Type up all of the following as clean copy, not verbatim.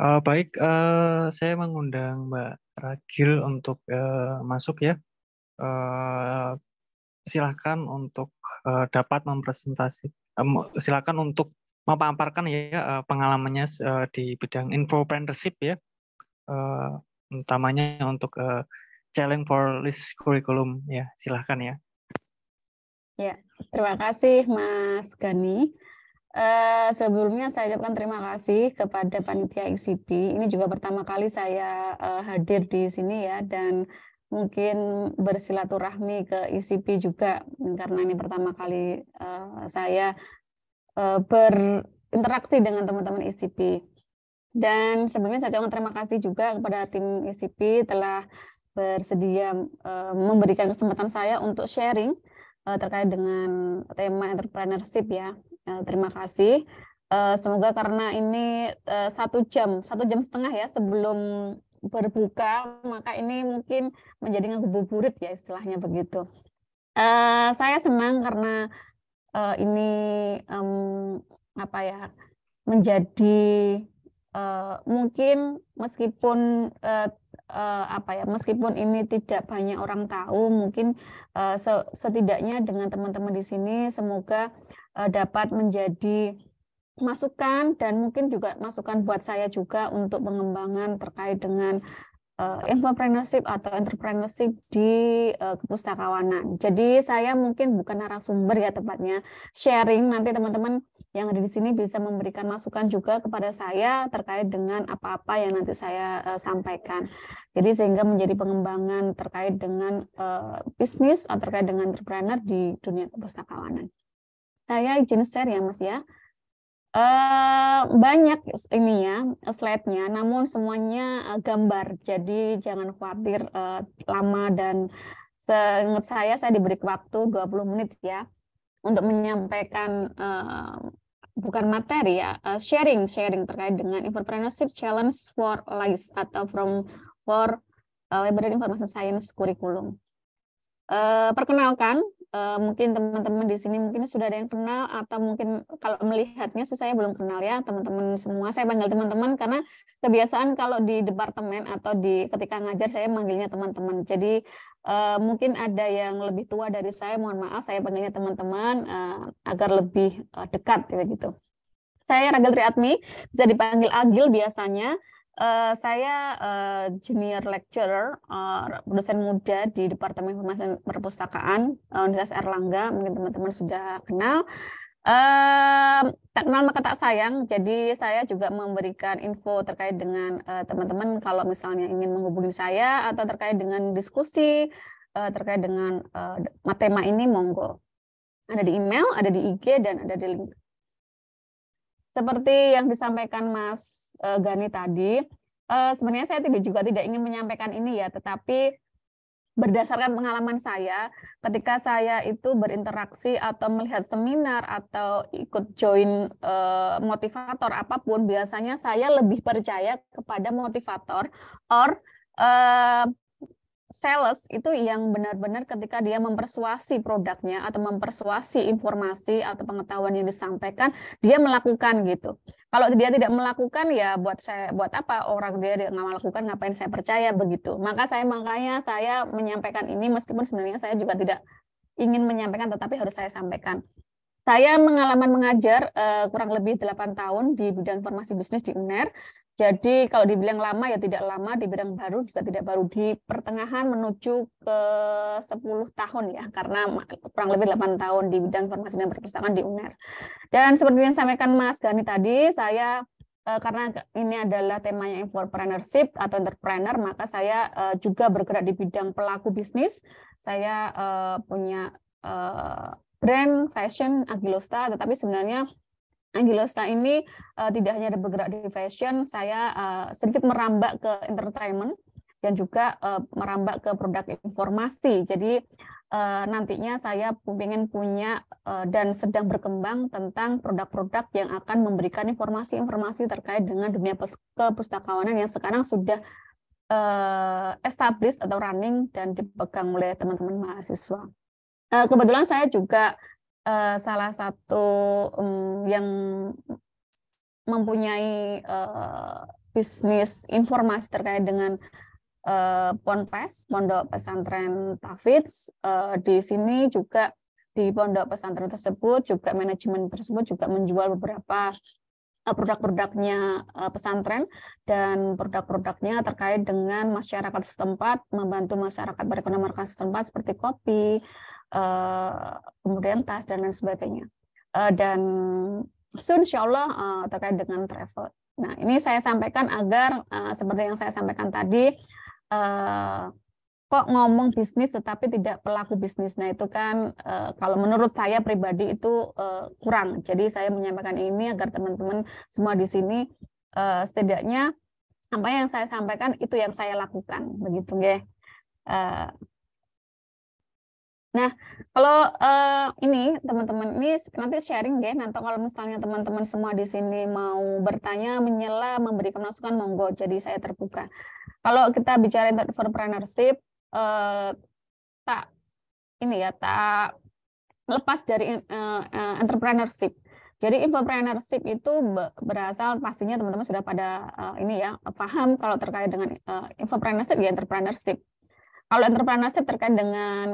Baik, saya mengundang Mbak Ragil untuk masuk ya. Eh, Silakan untuk dapat silakan untuk memaparkan ya pengalamannya di bidang infopreneurship ya, eh, utamanya untuk challenge for list curriculum ya. Silakan ya. Ya, terima kasih Mas Gani. Sebelumnya saya ucapkan terima kasih kepada panitia ICP. Ini juga pertama kali saya hadir di sini ya, dan mungkin bersilaturahmi ke ICP juga karena ini pertama kali saya berinteraksi dengan teman-teman ICP. Dan sebelumnya saya ucapkan terima kasih juga kepada tim ICP telah bersedia memberikan kesempatan saya untuk sharing terkait dengan tema entrepreneurship ya. Terima kasih. Semoga karena ini 1 jam setengah ya sebelum berbuka, maka ini mungkin menjadi ngabuburit ya istilahnya begitu. Saya senang karena ini apa ya, menjadi mungkin meskipun apa ya, meskipun ini tidak banyak orang tahu, mungkin setidaknya dengan teman-teman di sini semoga dapat menjadi masukan dan mungkin juga masukan buat saya juga untuk pengembangan terkait dengan infopreneurship atau entrepreneurship di kepustakawanan. Jadi saya mungkin bukan narasumber ya tepatnya, sharing, nanti teman-teman yang ada di sini bisa memberikan masukan juga kepada saya terkait dengan apa-apa yang nanti saya sampaikan. Jadi sehingga menjadi pengembangan terkait dengan bisnis atau terkait dengan entrepreneur di dunia kepustakawanan. Saya izin share ya Mas ya. Banyak ini ya slide-nya, namun semuanya gambar. Jadi jangan khawatir lama, dan seingat saya diberi waktu 20 menit ya untuk menyampaikan bukan materi ya, sharing terkait dengan entrepreneurship challenge for life atau for Library Information Science Curriculum. Perkenalkan, mungkin teman-teman di sini mungkin sudah ada yang kenal, atau mungkin kalau melihatnya sih saya belum kenal ya teman-teman semua. Saya panggil teman-teman karena kebiasaan kalau di departemen atau di ketika ngajar saya manggilnya teman-teman. Jadi mungkin ada yang lebih tua dari saya, mohon maaf saya panggilnya teman-teman agar lebih dekat ya gitu. Saya Ragil Triatmi, bisa dipanggil Agil biasanya. Saya junior lecturer, dosen muda di Departemen Informasi Perpustakaan Universitas Airlangga, mungkin teman-teman sudah kenal. Tak kenal maka tak sayang, jadi saya juga memberikan info terkait dengan teman-teman kalau misalnya ingin menghubungi saya atau terkait dengan diskusi terkait dengan tema ini, monggo. Ada di email, ada di IG, dan ada di link. Seperti yang disampaikan Mas Gani tadi, sebenarnya saya juga tidak ingin menyampaikan ini ya, tetapi berdasarkan pengalaman saya, ketika saya itu berinteraksi atau melihat seminar atau ikut join motivator apapun, biasanya saya lebih percaya kepada motivator or sales itu yang benar-benar ketika dia mempersuasi produknya atau mempersuasi informasi atau pengetahuan yang disampaikan, dia melakukan gitu. Kalau dia tidak melakukan, ya buat apa orang dia nggak melakukan, ngapain saya percaya begitu. Makanya saya menyampaikan ini meskipun sebenarnya saya juga tidak ingin menyampaikan, tetapi harus saya sampaikan. Saya pengalaman mengajar kurang lebih 8 tahun di bidang informasi bisnis di UNER. Jadi kalau dibilang lama ya tidak lama, dibilang baru juga tidak baru, di pertengahan menuju ke 10 tahun ya, karena kurang lebih 8 tahun di bidang informasi dan perpustakaan di UNER. Dan seperti yang disampaikan Mas Gani tadi, saya karena ini adalah temanya infopreneurship atau entrepreneur, maka saya juga bergerak di bidang pelaku bisnis. Saya punya brand fashion Agilosta, tetapi sebenarnya Agilosta ini tidak hanya bergerak di fashion, saya sedikit merambak ke entertainment dan juga merambak ke produk informasi. Jadi nantinya saya ingin punya dan sedang berkembang tentang produk-produk yang akan memberikan informasi-informasi terkait dengan dunia kepustakawanan yang sekarang sudah established atau running dan dipegang oleh teman-teman mahasiswa. Kebetulan saya juga salah satu yang mempunyai bisnis informasi terkait dengan Ponpes, Pondok Pesantren Tahfidz. Di sini juga di pondok pesantren tersebut juga manajemen tersebut juga menjual beberapa produk-produknya pesantren dan produk-produknya terkait dengan masyarakat setempat, membantu masyarakat perekonomian setempat seperti kopi, kemudian tas dan lain sebagainya. Dan soon insya Allah terkait dengan travel. Nah, ini saya sampaikan agar seperti yang saya sampaikan tadi, kok ngomong bisnis tetapi tidak pelaku bisnis. Nah, itu kan kalau menurut saya pribadi itu kurang. Jadi saya menyampaikan ini agar teman-teman semua di sini setidaknya apa yang saya sampaikan itu yang saya lakukan, begitu ya. Nah, kalau ini teman-teman ini nanti sharing ya. Nanti kalau misalnya teman-teman semua di sini mau bertanya, menyela, memberikan masukan, monggo. Jadi saya terbuka. Kalau kita bicara entrepreneurship, tak lepas dari entrepreneurship. Jadi entrepreneurship itu berasal pastinya teman-teman sudah pada paham kalau terkait dengan entrepreneurship ya entrepreneurship. Kalau entrepreneurship terkait dengan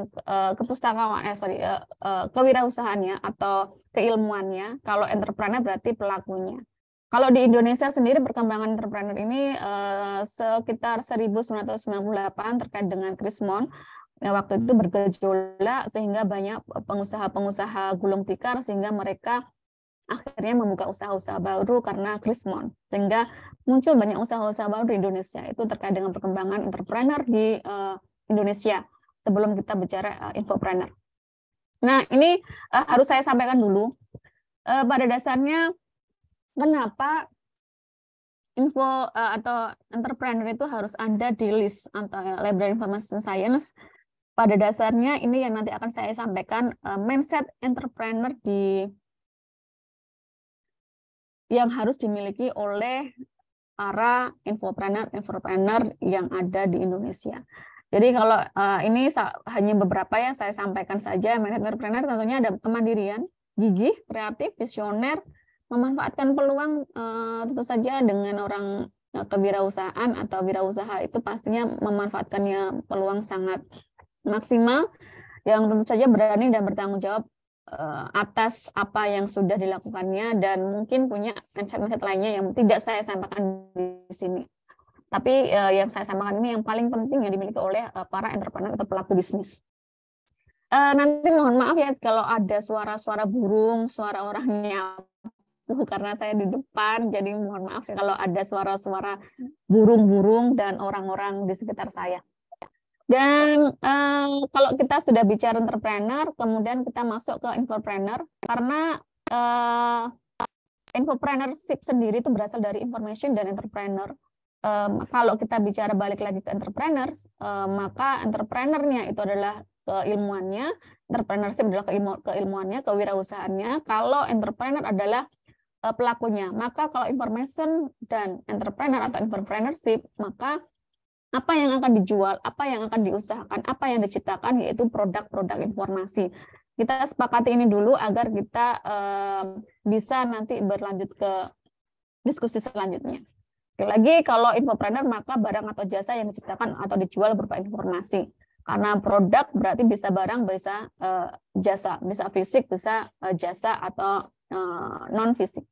kewirausahaannya atau keilmuannya, kalau entrepreneur berarti pelakunya. Kalau di Indonesia sendiri perkembangan entrepreneur ini sekitar 1998 terkait dengan Krismon. Waktu itu bergejolak sehingga banyak pengusaha-pengusaha gulung tikar sehingga mereka akhirnya membuka usaha-usaha baru karena Krismon. Sehingga muncul banyak usaha-usaha baru di Indonesia. Itu terkait dengan perkembangan entrepreneur di Indonesia sebelum kita bicara infopreneur. Nah, ini harus saya sampaikan dulu. Pada dasarnya kenapa info atau entrepreneur itu harus ada di list atau Library Information Science. Pada dasarnya ini yang nanti akan saya sampaikan mindset entrepreneur yang harus dimiliki oleh para infopreneur yang ada di Indonesia. Jadi kalau ini hanya beberapa yang saya sampaikan saja. Entrepreneur tentunya ada kemandirian, gigih, kreatif, visioner, memanfaatkan peluang tentu saja dengan orang kewirausahaan atau wirausaha itu pastinya memanfaatkannya peluang sangat maksimal, yang tentu saja berani dan bertanggung jawab atas apa yang sudah dilakukannya dan mungkin punya mindset-mindset lainnya yang tidak saya sampaikan di sini. Tapi yang saya sampaikan ini yang paling penting yang dimiliki oleh para entrepreneur atau pelaku bisnis. Nanti mohon maaf ya kalau ada suara-suara burung, suara orang nyapu karena saya di depan, jadi mohon maaf ya kalau ada suara-suara burung-burung dan orang-orang di sekitar saya. Dan kalau kita sudah bicara entrepreneur, kemudian kita masuk ke infopreneur, karena infopreneurship sendiri itu berasal dari information dan entrepreneur. Kalau kita bicara balik lagi ke entrepreneur, maka entrepreneurnya itu adalah keilmuannya, entrepreneurship adalah keilmuannya, kewirausahaannya. Kalau entrepreneur adalah pelakunya, maka kalau information dan entrepreneur atau infopreneurship, maka apa yang akan dijual, apa yang akan diusahakan, apa yang diciptakan, yaitu produk-produk informasi. Kita sepakati ini dulu agar kita bisa nanti berlanjut ke diskusi selanjutnya. Sekali lagi, kalau infopreneur maka barang atau jasa yang diciptakan atau dijual berupa informasi. Karena produk berarti bisa barang, bisa jasa, bisa fisik, bisa jasa atau non-fisik.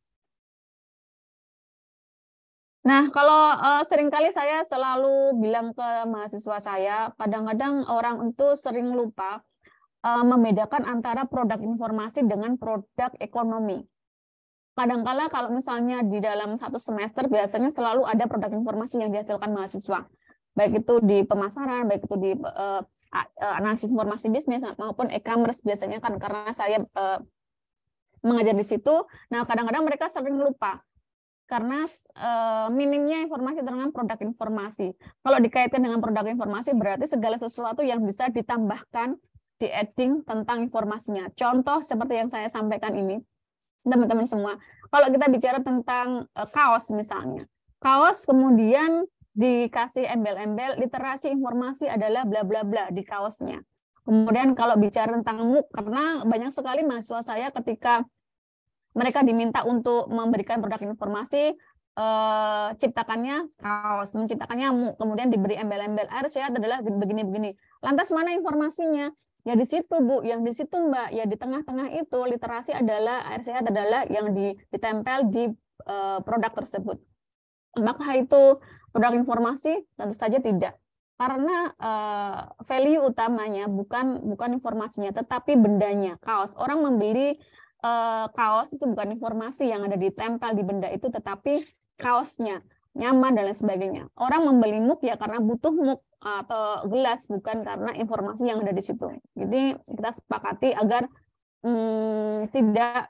Nah, kalau seringkali saya selalu bilang ke mahasiswa saya, kadang-kadang orang itu sering lupa membedakan antara produk informasi dengan produk ekonomi. Kadang-kala kalau misalnya di dalam satu semester biasanya selalu ada produk informasi yang dihasilkan mahasiswa. Baik itu di pemasaran, baik itu di analisis informasi bisnis maupun e-commerce biasanya kan karena saya mengajar di situ. Nah, kadang-kadang mereka sering lupa karena minimnya informasi tentang produk informasi. Kalau dikaitkan dengan produk informasi berarti segala sesuatu yang bisa ditambahkan, di-adding tentang informasinya. Contoh seperti yang saya sampaikan ini, teman-teman semua. Kalau kita bicara tentang kaos misalnya, kaos kemudian dikasih embel-embel, literasi informasi adalah bla bla bla di kaosnya. Kemudian kalau bicara tentang MOOC, karena banyak sekali mahasiswa saya ketika mereka diminta untuk memberikan produk informasi, ciptakannya kaos, menciptakan nyamuk, kemudian diberi embel-embel air sehat adalah begini-begini. Lantas mana informasinya? Ya di situ Bu, yang di situ Mbak, ya di tengah-tengah itu literasi adalah air sehat adalah yang ditempel di produk tersebut. Apakah itu produk informasi? Tentu saja tidak. Karena value utamanya bukan informasinya, tetapi bendanya. Kaos, orang membeli kaos itu bukan informasi yang ada ditempel di benda itu, tetapi kaosnya nyaman dan lain sebagainya. Orang membeli mug ya karena butuh mug atau gelas, bukan karena informasi yang ada di situ. Jadi kita sepakati agar tidak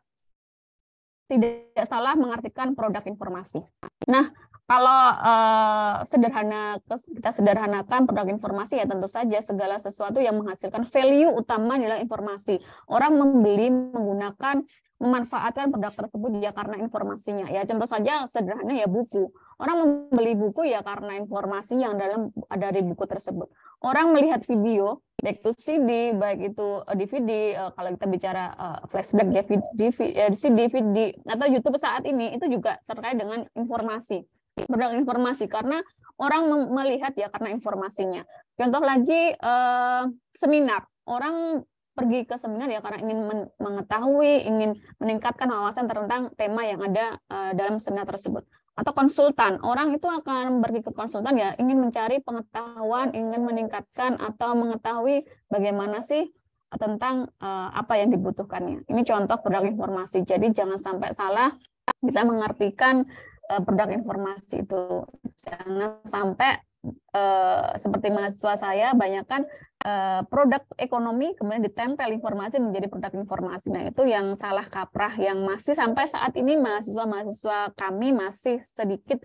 salah mengartikan produk informasi. Nah, kalau kita sederhanakan produk informasi ya tentu saja segala sesuatu yang menghasilkan value utama adalah informasi. Orang membeli, menggunakan, memanfaatkan produk tersebut ya karena informasinya. Ya contoh saja sederhana ya buku. Orang membeli buku ya karena informasi yang ada di buku tersebut. Orang melihat video, baik itu CD, baik itu DVD, kalau kita bicara flashback ya, CD, DVD, atau YouTube saat ini, itu juga terkait dengan informasi. Produk informasi, karena orang melihat ya karena informasinya. Contoh lagi, seminar. Orang pergi ke seminar ya karena ingin mengetahui, ingin meningkatkan wawasan tentang tema yang ada dalam seminar tersebut. Atau konsultan, orang itu akan pergi ke konsultan ya ingin mencari pengetahuan, ingin meningkatkan atau mengetahui bagaimana sih tentang apa yang dibutuhkannya. Ini contoh produk informasi. Jadi jangan sampai salah kita mengartikan produk informasi itu. Jangan sampai seperti mahasiswa saya banyakkan produk ekonomi kemudian ditempel informasi menjadi produk informasi. Nah, itu yang salah kaprah yang masih sampai saat ini mahasiswa kami masih sedikit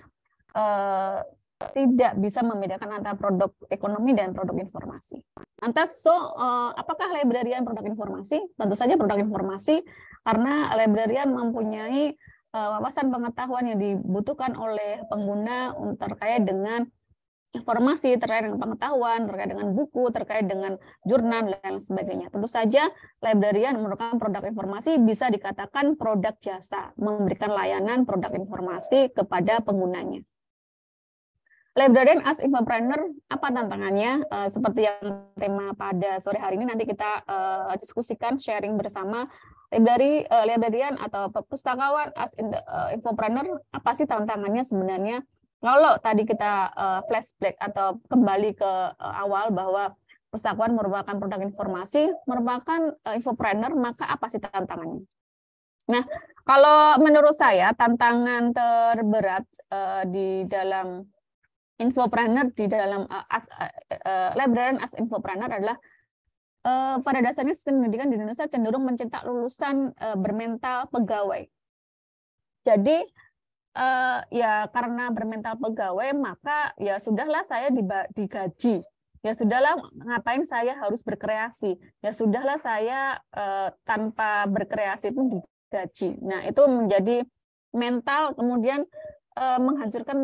tidak bisa membedakan antara produk ekonomi dan produk informasi. Lantas, apakah librarian produk informasi? Tentu saja produk informasi, karena librarian mempunyai wawasan pengetahuan yang dibutuhkan oleh pengguna terkait dengan informasi, terkait dengan pengetahuan, terkait dengan buku, terkait dengan jurnal, dan sebagainya. Tentu saja, librarian merupakan produk informasi bisa dikatakan produk jasa, memberikan layanan produk informasi kepada penggunanya. Librarian as infopreneur, apa tantangannya? Seperti yang tema pada sore hari ini, nanti kita diskusikan, sharing bersama. Librarian atau pustakawan as infopreneur, apa sih tantangannya sebenarnya? Kalau tadi kita flashback atau kembali ke awal bahwa pustakawan merupakan produk informasi, merupakan infopreneur, maka apa sih tantangannya? Nah, kalau menurut saya tantangan terberat di dalam infopreneur, di dalam librarian as infopreneur adalah pada dasarnya sistem pendidikan di Indonesia cenderung mencetak lulusan bermental pegawai. Jadi ya karena bermental pegawai maka ya sudahlah saya digaji, ya sudahlah ngapain saya harus berkreasi, ya sudahlah saya tanpa berkreasi pun digaji. Nah itu menjadi mental, kemudian menghancurkan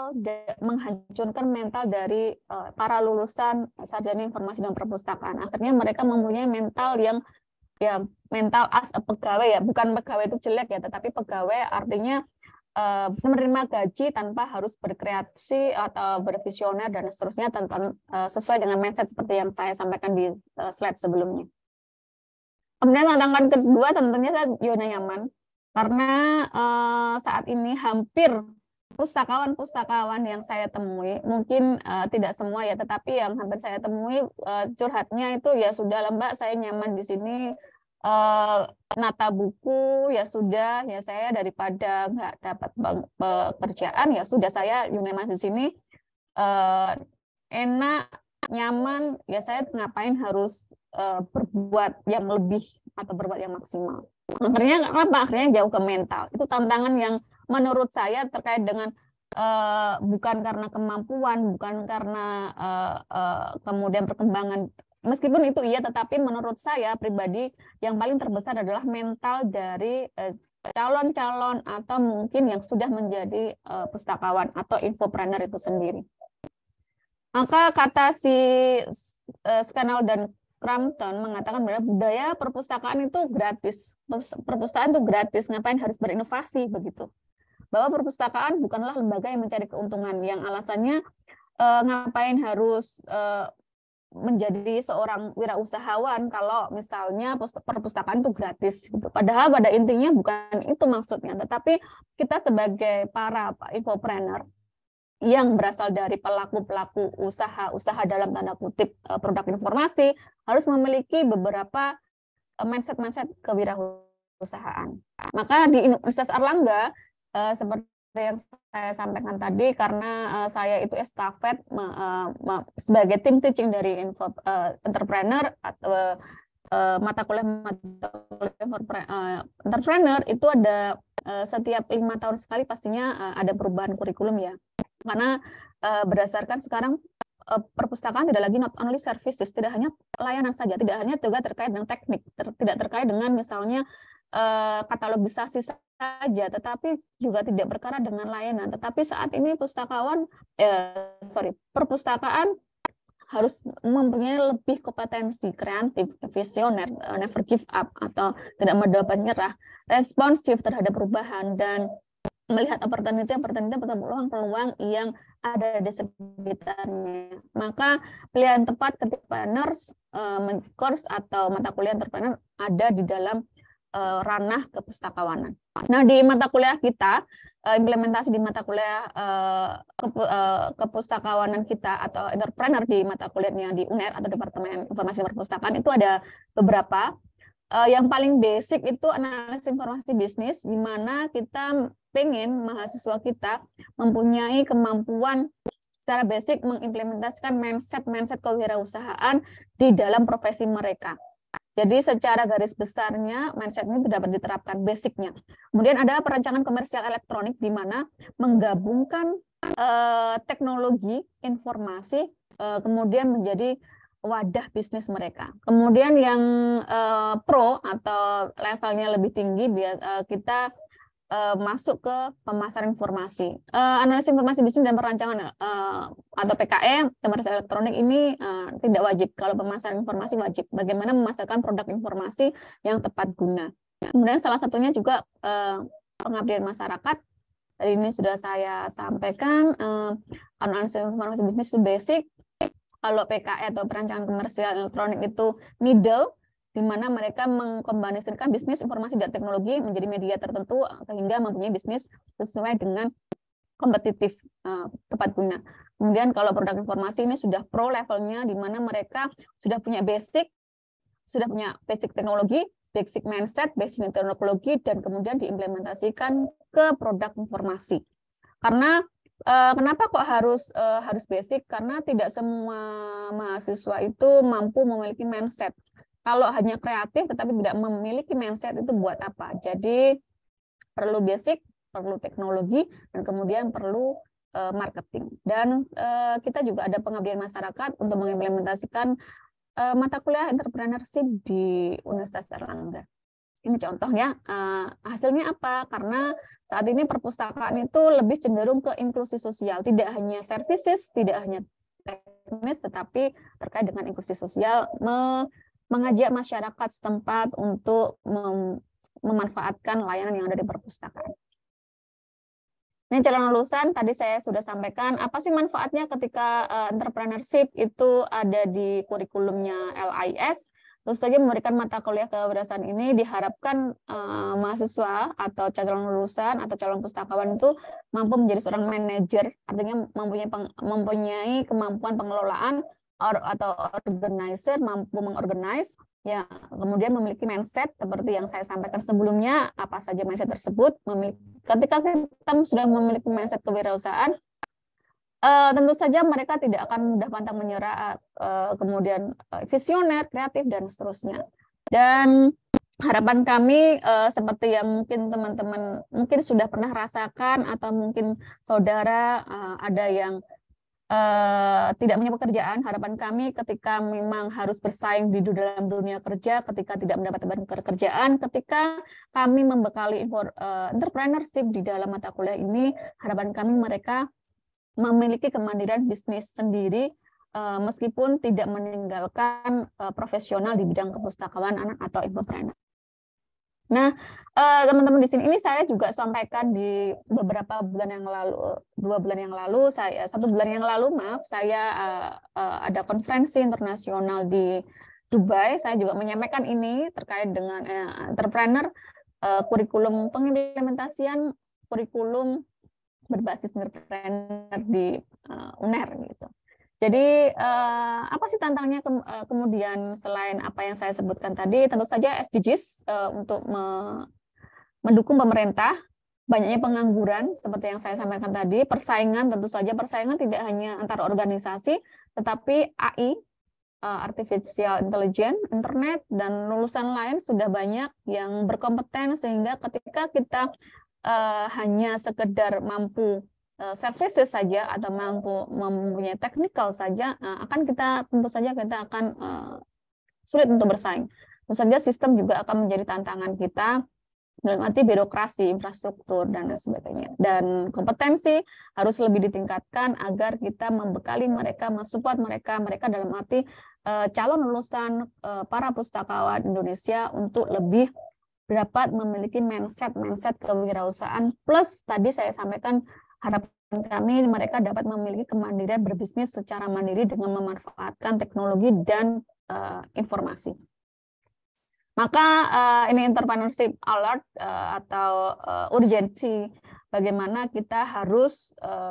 mental dari para lulusan sarjana informasi dan perpustakaan. Akhirnya mereka mempunyai mental yang ya mental as a pegawai ya, bukan pegawai itu jelek ya, tetapi pegawai artinya menerima gaji tanpa harus berkreasi atau bervisioner dan seterusnya, tentang sesuai dengan mindset seperti yang saya sampaikan di slide sebelumnya. Kemudian tantangan kedua tentunya zona nyaman, karena saat ini hampir pustakawan yang saya temui, mungkin tidak semua ya, tetapi yang hampir saya temui curhatnya itu ya sudah lah Mbak, saya nyaman di sini, nata buku ya sudah, ya saya daripada nggak dapat pekerjaan ya sudah saya nyaman di sini, enak, nyaman, ya saya ngapain harus berbuat yang lebih atau berbuat yang maksimal. Akhirnya apa? Akhirnya jauh ke mental. Itu tantangan yang menurut saya terkait dengan bukan karena kemampuan, bukan karena kemudian perkembangan. Meskipun itu iya, tetapi menurut saya pribadi yang paling terbesar adalah mental dari calon-calon atau mungkin yang sudah menjadi pustakawan atau infopreneur itu sendiri. Maka kata si Scannell dan Crampton mengatakan bahwa budaya perpustakaan itu gratis. Perpustakaan itu gratis, ngapain harus berinovasi begitu. bahwa perpustakaan bukanlah lembaga yang mencari keuntungan, yang alasannya ngapain harus menjadi seorang wirausahawan kalau misalnya perpustakaan itu gratis gitu. Padahal pada intinya bukan itu maksudnya, tetapi kita sebagai para infopreneur yang berasal dari pelaku-pelaku usaha dalam tanda kutip produk informasi harus memiliki beberapa mindset kewirausahaan. Maka di Universitas Airlangga seperti yang saya sampaikan tadi, karena saya itu estafet sebagai tim teaching dari entrepreneur atau mata kuliah entrepreneur itu ada setiap 5 tahun sekali pastinya ada perubahan kurikulum ya, karena berdasarkan sekarang perpustakaan tidak lagi not only services, tidak hanya layanan saja, tidak hanya juga terkait dengan teknik, tidak terkait dengan misalnya katalogisasi saja, tetapi juga tidak berkaitan dengan layanan. Tetapi saat ini perpustakaan harus mempunyai lebih kompetensi, kreatif, visioner, never give up atau tidak mudah menyerah, responsif terhadap perubahan, dan melihat opportunity peluang-peluang yang ada di sekitarnya. Maka pilihan tepat ketika entrepreneurs course atau mata kuliah entrepreneur ada di dalam ranah kepustakawanan. Nah, di mata kuliah kita, implementasi di mata kuliah kepustakawanan kita atau entrepreneur di mata kuliahnya di UNER atau Departemen Informasi Perpustakaan itu ada beberapa. Yang paling basic itu analisis informasi bisnis, di mana kita pengen mahasiswa kita mempunyai kemampuan secara basic mengimplementasikan mindset kewirausahaan di dalam profesi mereka. Jadi secara garis besarnya mindset ini dapat diterapkan basicnya. Kemudian ada perencanaan komersial elektronik, di mana menggabungkan teknologi informasi kemudian menjadi wadah bisnis mereka. Kemudian yang pro atau levelnya lebih tinggi, kita masuk ke pemasaran informasi. Analisis informasi bisnis dan perancangan atau PKE, komersial elektronik ini tidak wajib. Kalau pemasaran informasi wajib. Bagaimana memasarkan produk informasi yang tepat guna. Kemudian salah satunya juga pengabdian masyarakat. Tadi ini sudah saya sampaikan, analisis informasi bisnis itu basic. Kalau PKE atau perancangan komersial elektronik itu middle, di mana mereka mengkombinasikan bisnis, informasi, dan teknologi menjadi media tertentu sehingga mempunyai bisnis sesuai dengan kompetitif, tepat guna. Kemudian kalau produk informasi ini sudah pro levelnya, di mana mereka sudah punya basic teknologi, basic mindset, basic teknologi, dan kemudian diimplementasikan ke produk informasi. Karena kenapa kok harus basic? Karena tidak semua mahasiswa itu mampu memiliki mindset. Kalau hanya kreatif tetapi tidak memiliki mindset, itu buat apa? Jadi perlu basic, perlu teknologi, dan kemudian perlu marketing. Dan kita juga ada pengabdian masyarakat untuk mengimplementasikan mata kuliah entrepreneurship di Universitas Airlangga. Ini contohnya, hasilnya apa? Karena saat ini perpustakaan itu lebih cenderung ke inklusi sosial, tidak hanya services, tidak hanya teknis, tetapi terkait dengan inklusi sosial, mengajak masyarakat setempat untuk memanfaatkan layanan yang ada di perpustakaan. Ini calon lulusan, tadi saya sudah sampaikan, apa sih manfaatnya ketika entrepreneurship itu ada di kurikulumnya LIS. Tentu saja memberikan mata kuliah kewirausahaan ini diharapkan mahasiswa atau calon lulusan atau calon pustakawan itu mampu menjadi seorang manajer, artinya mempunyai kemampuan pengelolaan atau organizer, mampu mengorganize, ya, kemudian memiliki mindset seperti yang saya sampaikan sebelumnya. Apa saja mindset tersebut? Ketika kita sudah memiliki mindset kewirausahaan, tentu saja mereka tidak akan mudah pantang menyerah, kemudian visioner, kreatif, dan seterusnya. Dan harapan kami seperti yang mungkin teman-teman mungkin sudah pernah rasakan, atau mungkin saudara ada yang tidak punya pekerjaan. Harapan kami ketika memang harus bersaing di dalam dunia kerja, ketika tidak mendapatkan pekerjaan, ketika kami membekali entrepreneurship di dalam mata kuliah ini, harapan kami mereka memiliki kemandirian bisnis sendiri, meskipun tidak meninggalkan profesional di bidang kepustakawan anak atau infopreneur. Nah, teman-teman di sini ini saya juga sampaikan di beberapa bulan yang lalu, 2 bulan yang lalu, 1 bulan yang lalu, maaf, saya ada konferensi internasional di Dubai. Saya juga menyampaikan ini terkait dengan entrepreneur, kurikulum pengimplementasian kurikulum berbasis entrepreneur di UNER gitu. Jadi apa sih tantangannya kemudian selain apa yang saya sebutkan tadi? Tentu saja SDGs untuk mendukung pemerintah, banyaknya pengangguran seperti yang saya sampaikan tadi, persaingan, tentu saja persaingan tidak hanya antar organisasi, tetapi AI, artificial intelligence, internet, dan lulusan lain sudah banyak yang berkompeten, sehingga ketika kita hanya sekedar mampu services saja atau mampu mempunyai technical saja, akan kita tentu saja kita akan sulit untuk bersaing. Tentu saja sistem juga akan menjadi tantangan kita dalam arti birokrasi, infrastruktur, dan lain sebagainya. Dan kompetensi harus lebih ditingkatkan agar kita membekali mereka, mensupport mereka dalam arti calon lulusan para pustakawan Indonesia untuk lebih dapat memiliki mindset kewirausahaan, plus tadi saya sampaikan harapan kami mereka dapat memiliki kemandirian berbisnis secara mandiri dengan memanfaatkan teknologi dan informasi. Maka ini entrepreneurship alert atau urgensi bagaimana kita harus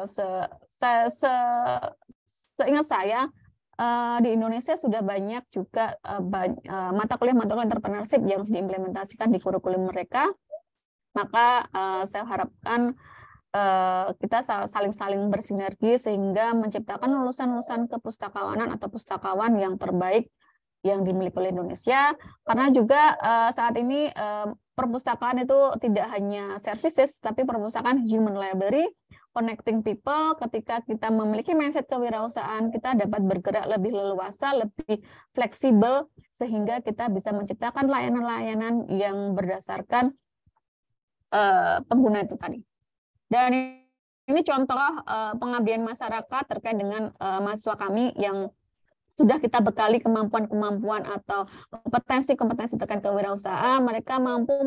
seingat saya di Indonesia sudah banyak juga mata kuliah entrepreneurship yang diimplementasikan di kurikulum mereka. Maka saya harapkan kita saling bersinergi sehingga menciptakan lulusan-lulusan kepustakawanan atau pustakawan yang terbaik yang dimiliki oleh Indonesia. Karena juga saat ini perpustakaan itu tidak hanya services, tapi perpustakaan human library, connecting people. Ketika kita memiliki mindset kewirausahaan, kita dapat bergerak lebih leluasa, lebih fleksibel, sehingga kita bisa menciptakan layanan-layanan yang berdasarkan pengguna itu tadi. Dan ini contoh pengabdian masyarakat terkait dengan mahasiswa kami yang sudah kita bekali kemampuan-kemampuan atau kompetensi-kompetensi terkait kewirausahaan. Mereka mampu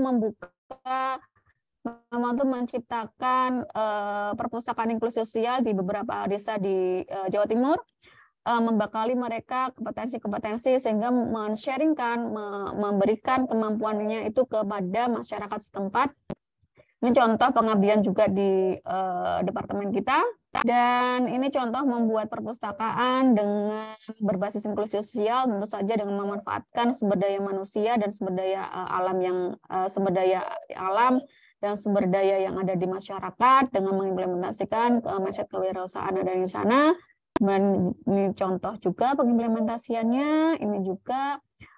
menciptakan perpustakaan inklusi sosial di beberapa desa di Jawa Timur, membekali mereka kompetensi-kompetensi sehingga men-sharingkan, memberikan kemampuannya itu kepada masyarakat setempat. Ini contoh pengabdian juga di departemen kita. Dan ini contoh membuat perpustakaan dengan berbasis inklusi sosial, tentu saja dengan memanfaatkan sumber daya manusia dan sumber daya alam dan sumber daya yang ada di masyarakat dengan mengimplementasikan mindset kewirausahaan ada di sana. Dan ini contoh juga pengimplementasiannya. Ini juga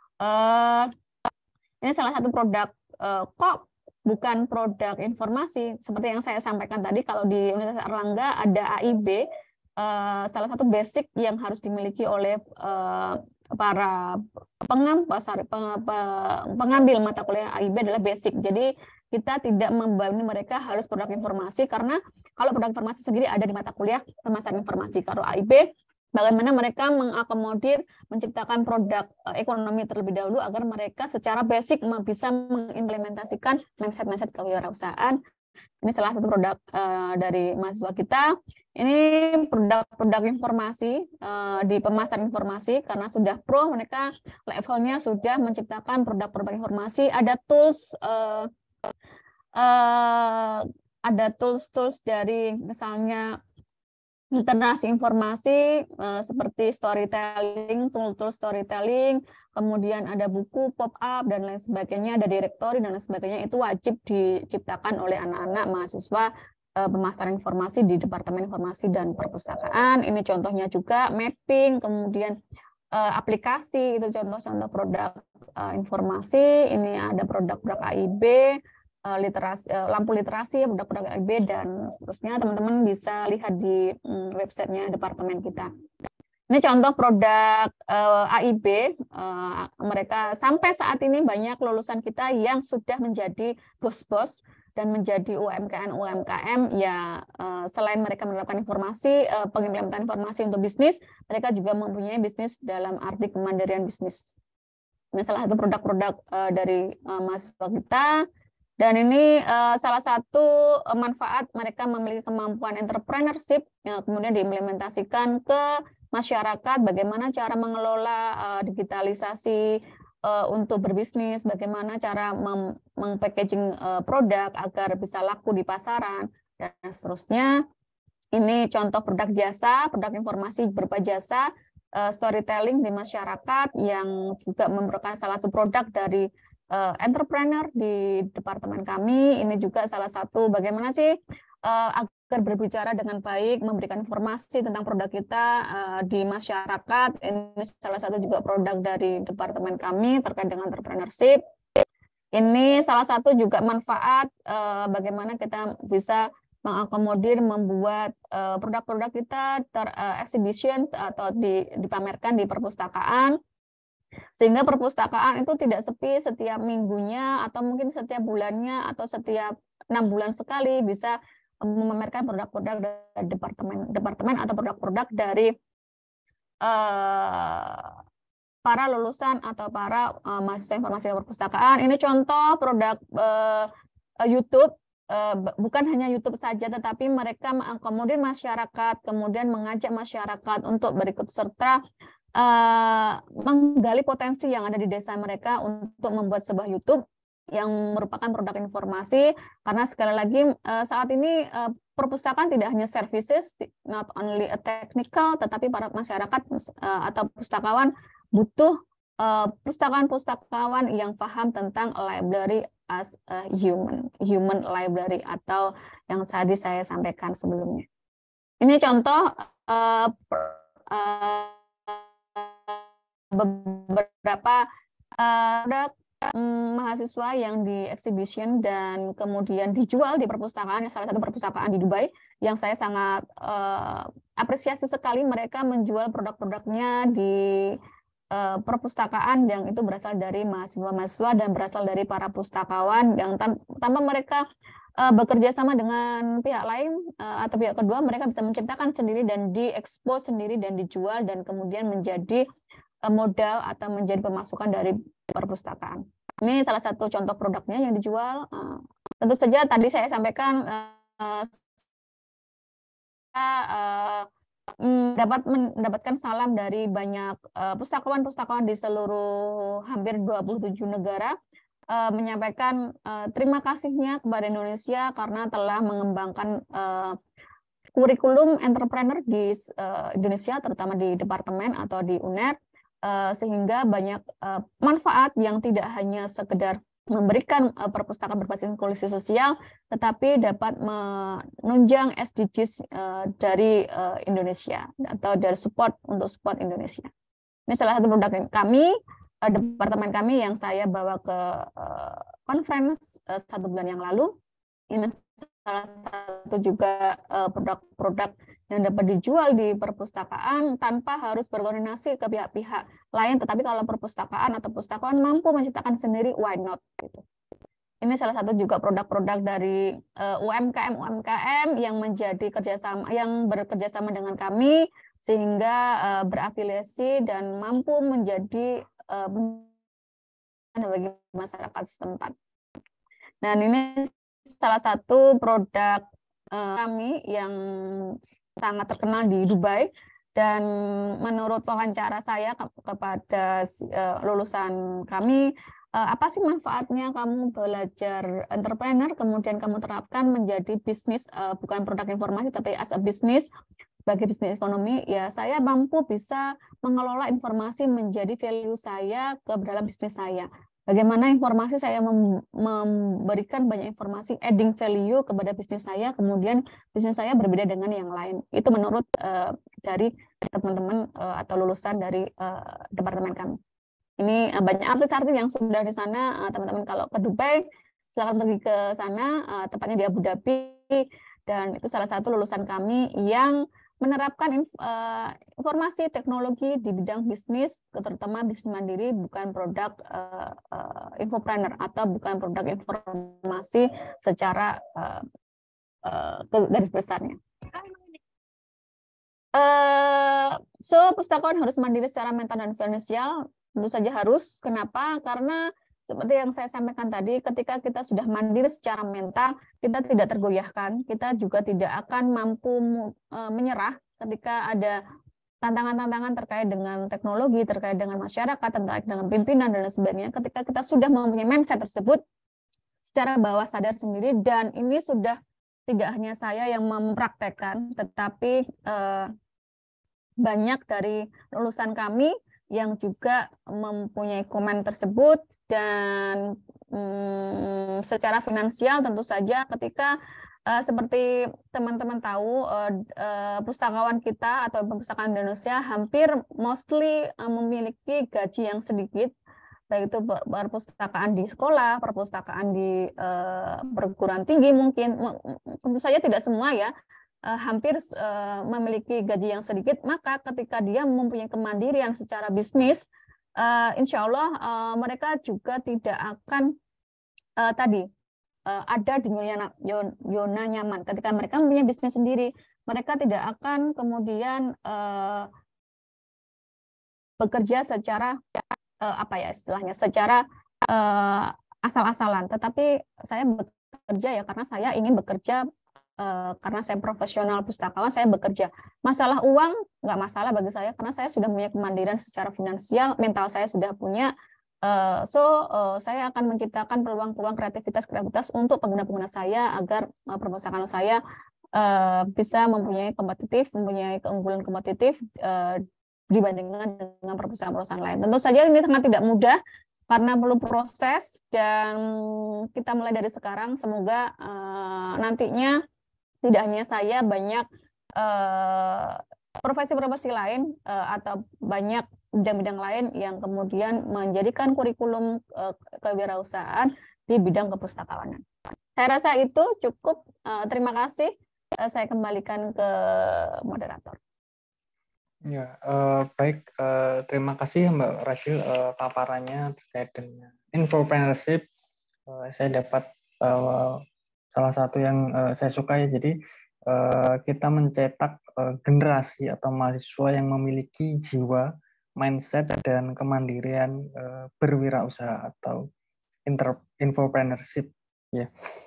ini salah satu produk kok bukan produk informasi seperti yang saya sampaikan tadi. Kalau di Universitas Airlangga ada AIB, salah satu basic yang harus dimiliki oleh para pengambil mata kuliah AIB adalah basic. Jadi kita tidak membebani mereka harus produk informasi, karena kalau produk informasi sendiri ada di mata kuliah pemasaran informasi. Kalau AIB, bagaimana mereka mengakomodir, menciptakan produk ekonomi terlebih dahulu agar mereka secara basic bisa mengimplementasikan mindset kewirausahaan. Ini salah satu produk dari mahasiswa kita. Ini produk informasi di pemasaran informasi, karena sudah pro, mereka levelnya sudah menciptakan produk-produk informasi. Ada tools dari misalnya literasi informasi seperti storytelling, tool storytelling, kemudian ada buku pop-up dan lain sebagainya, ada direktori dan lain sebagainya. Itu wajib diciptakan oleh anak-anak mahasiswa pemasaran informasi di Departemen Informasi dan Perpustakaan. Ini contohnya juga mapping, kemudian aplikasi, itu contoh-contoh produk informasi. Ini ada produk-produk AIB, lampu literasi, produk-produk AIB, dan seterusnya. Teman-teman bisa lihat di websitenya departemen kita. Ini contoh produk AIB. Mereka sampai saat ini banyak lulusan kita yang sudah menjadi bos-bos dan menjadi UMKM ya. Selain mereka menerapkan informasi, pengimplementan informasi untuk bisnis, mereka juga mempunyai bisnis dalam arti kemandirian bisnis. Ini salah satu produk-produk dari mahasiswa kita. Dan ini salah satu manfaat mereka memiliki kemampuan entrepreneurship yang kemudian diimplementasikan ke masyarakat, bagaimana cara mengelola digitalisasi untuk berbisnis, bagaimana cara meng-packaging produk agar bisa laku di pasaran, dan seterusnya. Ini contoh produk jasa, produk informasi berupa jasa, storytelling di masyarakat yang juga merupakan salah satu produk dari entrepreneur di departemen kami. Ini juga salah satu bagaimana sih agar berbicara dengan baik, memberikan informasi tentang produk kita di masyarakat. Ini salah satu juga produk dari departemen kami terkait dengan entrepreneurship. Ini salah satu juga manfaat bagaimana kita bisa mengakomodir, membuat produk-produk kita exhibition atau dipamerkan di perpustakaan, sehingga perpustakaan itu tidak sepi setiap minggunya atau mungkin setiap bulannya atau setiap 6 bulan sekali bisa memamerkan produk-produk dari departemen atau produk-produk dari para lulusan atau para mahasiswa informasi dan perpustakaan. Ini contoh produk YouTube. Bukan hanya YouTube saja, tetapi mereka mengakomodir masyarakat, kemudian mengajak masyarakat untuk berikut serta menggali potensi yang ada di desa mereka untuk membuat sebuah YouTube yang merupakan produk informasi. Karena sekali lagi saat ini perpustakaan tidak hanya services, not only a technical, tetapi para masyarakat atau pustakawan butuh pustakawan-pustakawan yang paham tentang library as a human library, atau yang tadi saya sampaikan sebelumnya. Ini contoh beberapa produk mahasiswa yang di exhibition dan kemudian dijual di perpustakaan, salah satu perpustakaan di Dubai, yang saya sangat apresiasi sekali. Mereka menjual produk-produknya di perpustakaan yang itu berasal dari mahasiswa-mahasiswa dan berasal dari para pustakawan yang tanpa mereka bekerja sama dengan pihak lain atau pihak kedua, mereka bisa menciptakan sendiri dan diekspos sendiri dan dijual dan kemudian menjadi modal atau menjadi pemasukan dari perpustakaan. Ini salah satu contoh produknya yang dijual. Tentu saja tadi saya sampaikan dapat mendapatkan salam dari banyak pustakawan-pustakawan di seluruh hampir 27 negara, menyampaikan terima kasihnya kepada Indonesia karena telah mengembangkan kurikulum entrepreneur di Indonesia, terutama di departemen atau di UNER, sehingga banyak manfaat yang tidak hanya sekedar memberikan perpustakaan berbasis inklusi sosial, tetapi dapat menunjang SDGs dari Indonesia atau dari support Indonesia. Ini salah satu produk kami, departemen kami yang saya bawa ke conference 1 bulan yang lalu. Ini salah satu juga produk-produk yang dapat dijual di perpustakaan tanpa harus berkoordinasi ke pihak-pihak lain, tetapi kalau perpustakaan atau pustakawan mampu menciptakan sendiri, why not? Gitu. Ini salah satu juga produk-produk dari UMKM yang menjadi yang bekerjasama dengan kami sehingga berafiliasi dan mampu menjadi bagi masyarakat setempat. Dan ini salah satu produk kami yang sangat terkenal di Dubai, dan menurut wawancara saya kepada lulusan kami, apa sih manfaatnya kamu belajar entrepreneur kemudian kamu terapkan menjadi bisnis, bukan produk informasi tapi as a bisnis, sebagai bisnis ekonomi, ya saya mampu bisa mengelola informasi menjadi value saya ke dalam bisnis saya. Bagaimana informasi saya memberikan banyak informasi, adding value kepada bisnis saya, kemudian bisnis saya berbeda dengan yang lain. Itu menurut dari teman-teman atau lulusan dari departemen kami. Ini banyak artis-artis yang sudah di sana, teman-teman kalau ke Dubai, silakan pergi ke sana, tepatnya di Abu Dhabi, dan itu salah satu lulusan kami yang menerapkan informasi teknologi di bidang bisnis, terutama bisnis mandiri, bukan produk infopreneur atau bukan produk informasi secara garis besarnya. So, pustakawan harus mandiri secara mental dan finansial. Tentu saja harus. Kenapa? Karena seperti yang saya sampaikan tadi, ketika kita sudah mandiri secara mental, kita tidak tergoyahkan, kita juga tidak akan mampu menyerah ketika ada tantangan-tantangan terkait dengan teknologi, terkait dengan masyarakat, terkait dengan pimpinan, dan lain sebagainya. Ketika kita sudah mempunyai mindset tersebut, secara bawah sadar sendiri, dan ini sudah tidak hanya saya yang mempraktekkan, tetapi banyak dari lulusan kami yang juga mempunyai komen tersebut. Dan secara finansial tentu saja ketika seperti teman-teman tahu, pustakawan kita atau perpustakaan Indonesia hampir mostly memiliki gaji yang sedikit, baik itu perpustakaan di sekolah, perpustakaan di perguruan tinggi mungkin, tentu saja tidak semua ya, hampir memiliki gaji yang sedikit. Maka ketika dia mempunyai kemandirian secara bisnis, insya Allah mereka juga tidak akan tadi ada di zona nyaman. Ketika mereka mempunyai bisnis sendiri, mereka tidak akan kemudian bekerja secara apa ya istilahnya, secara asal-asalan. Tetapi saya bekerja ya karena saya ingin bekerja, karena saya profesional pustakawan, saya bekerja. Masalah uang nggak masalah bagi saya karena saya sudah punya kemandirian secara finansial, mental saya sudah punya. Saya akan menciptakan peluang-peluang kreativitas untuk pengguna-pengguna saya agar perpustakaan saya bisa mempunyai keunggulan kompetitif dibandingkan dengan perusahaan-perusahaan lain. Tentu saja ini sangat tidak mudah karena perlu proses, dan kita mulai dari sekarang. Semoga nantinya tidak hanya saya, banyak profesi-profesi lain atau banyak bidang-bidang lain yang kemudian menjadikan kurikulum kewirausahaan di bidang kepustakawanan. Saya rasa itu cukup. Terima kasih. Saya kembalikan ke moderator. Ya, baik. Terima kasih Mbak Rachel paparannya terkait dengan infopreneurship. Saya dapat salah satu yang saya suka ya. Jadi kita mencetak generasi atau mahasiswa yang memiliki jiwa, mindset, dan kemandirian berwirausaha atau infopreneurship. Ya.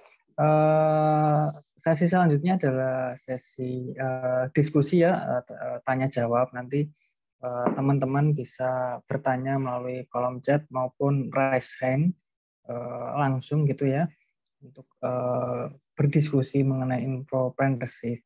Sesi selanjutnya adalah sesi diskusi ya, tanya jawab. Nanti teman-teman bisa bertanya melalui kolom chat maupun raise hand langsung gitu ya, untuk berdiskusi mengenai infopreneurship.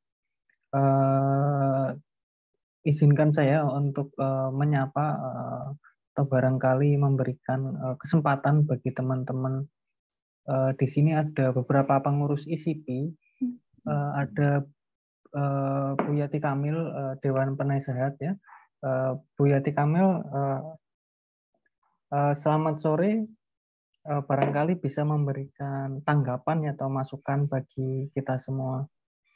Izinkan saya untuk menyapa atau barangkali memberikan kesempatan bagi teman-teman. Di sini ada beberapa pengurus ICP, ada Bu Yati Kamil, Dewan Penasehat ya. Bu Yati Kamil, selamat sore. Barangkali bisa memberikan tanggapan atau masukan bagi kita semua.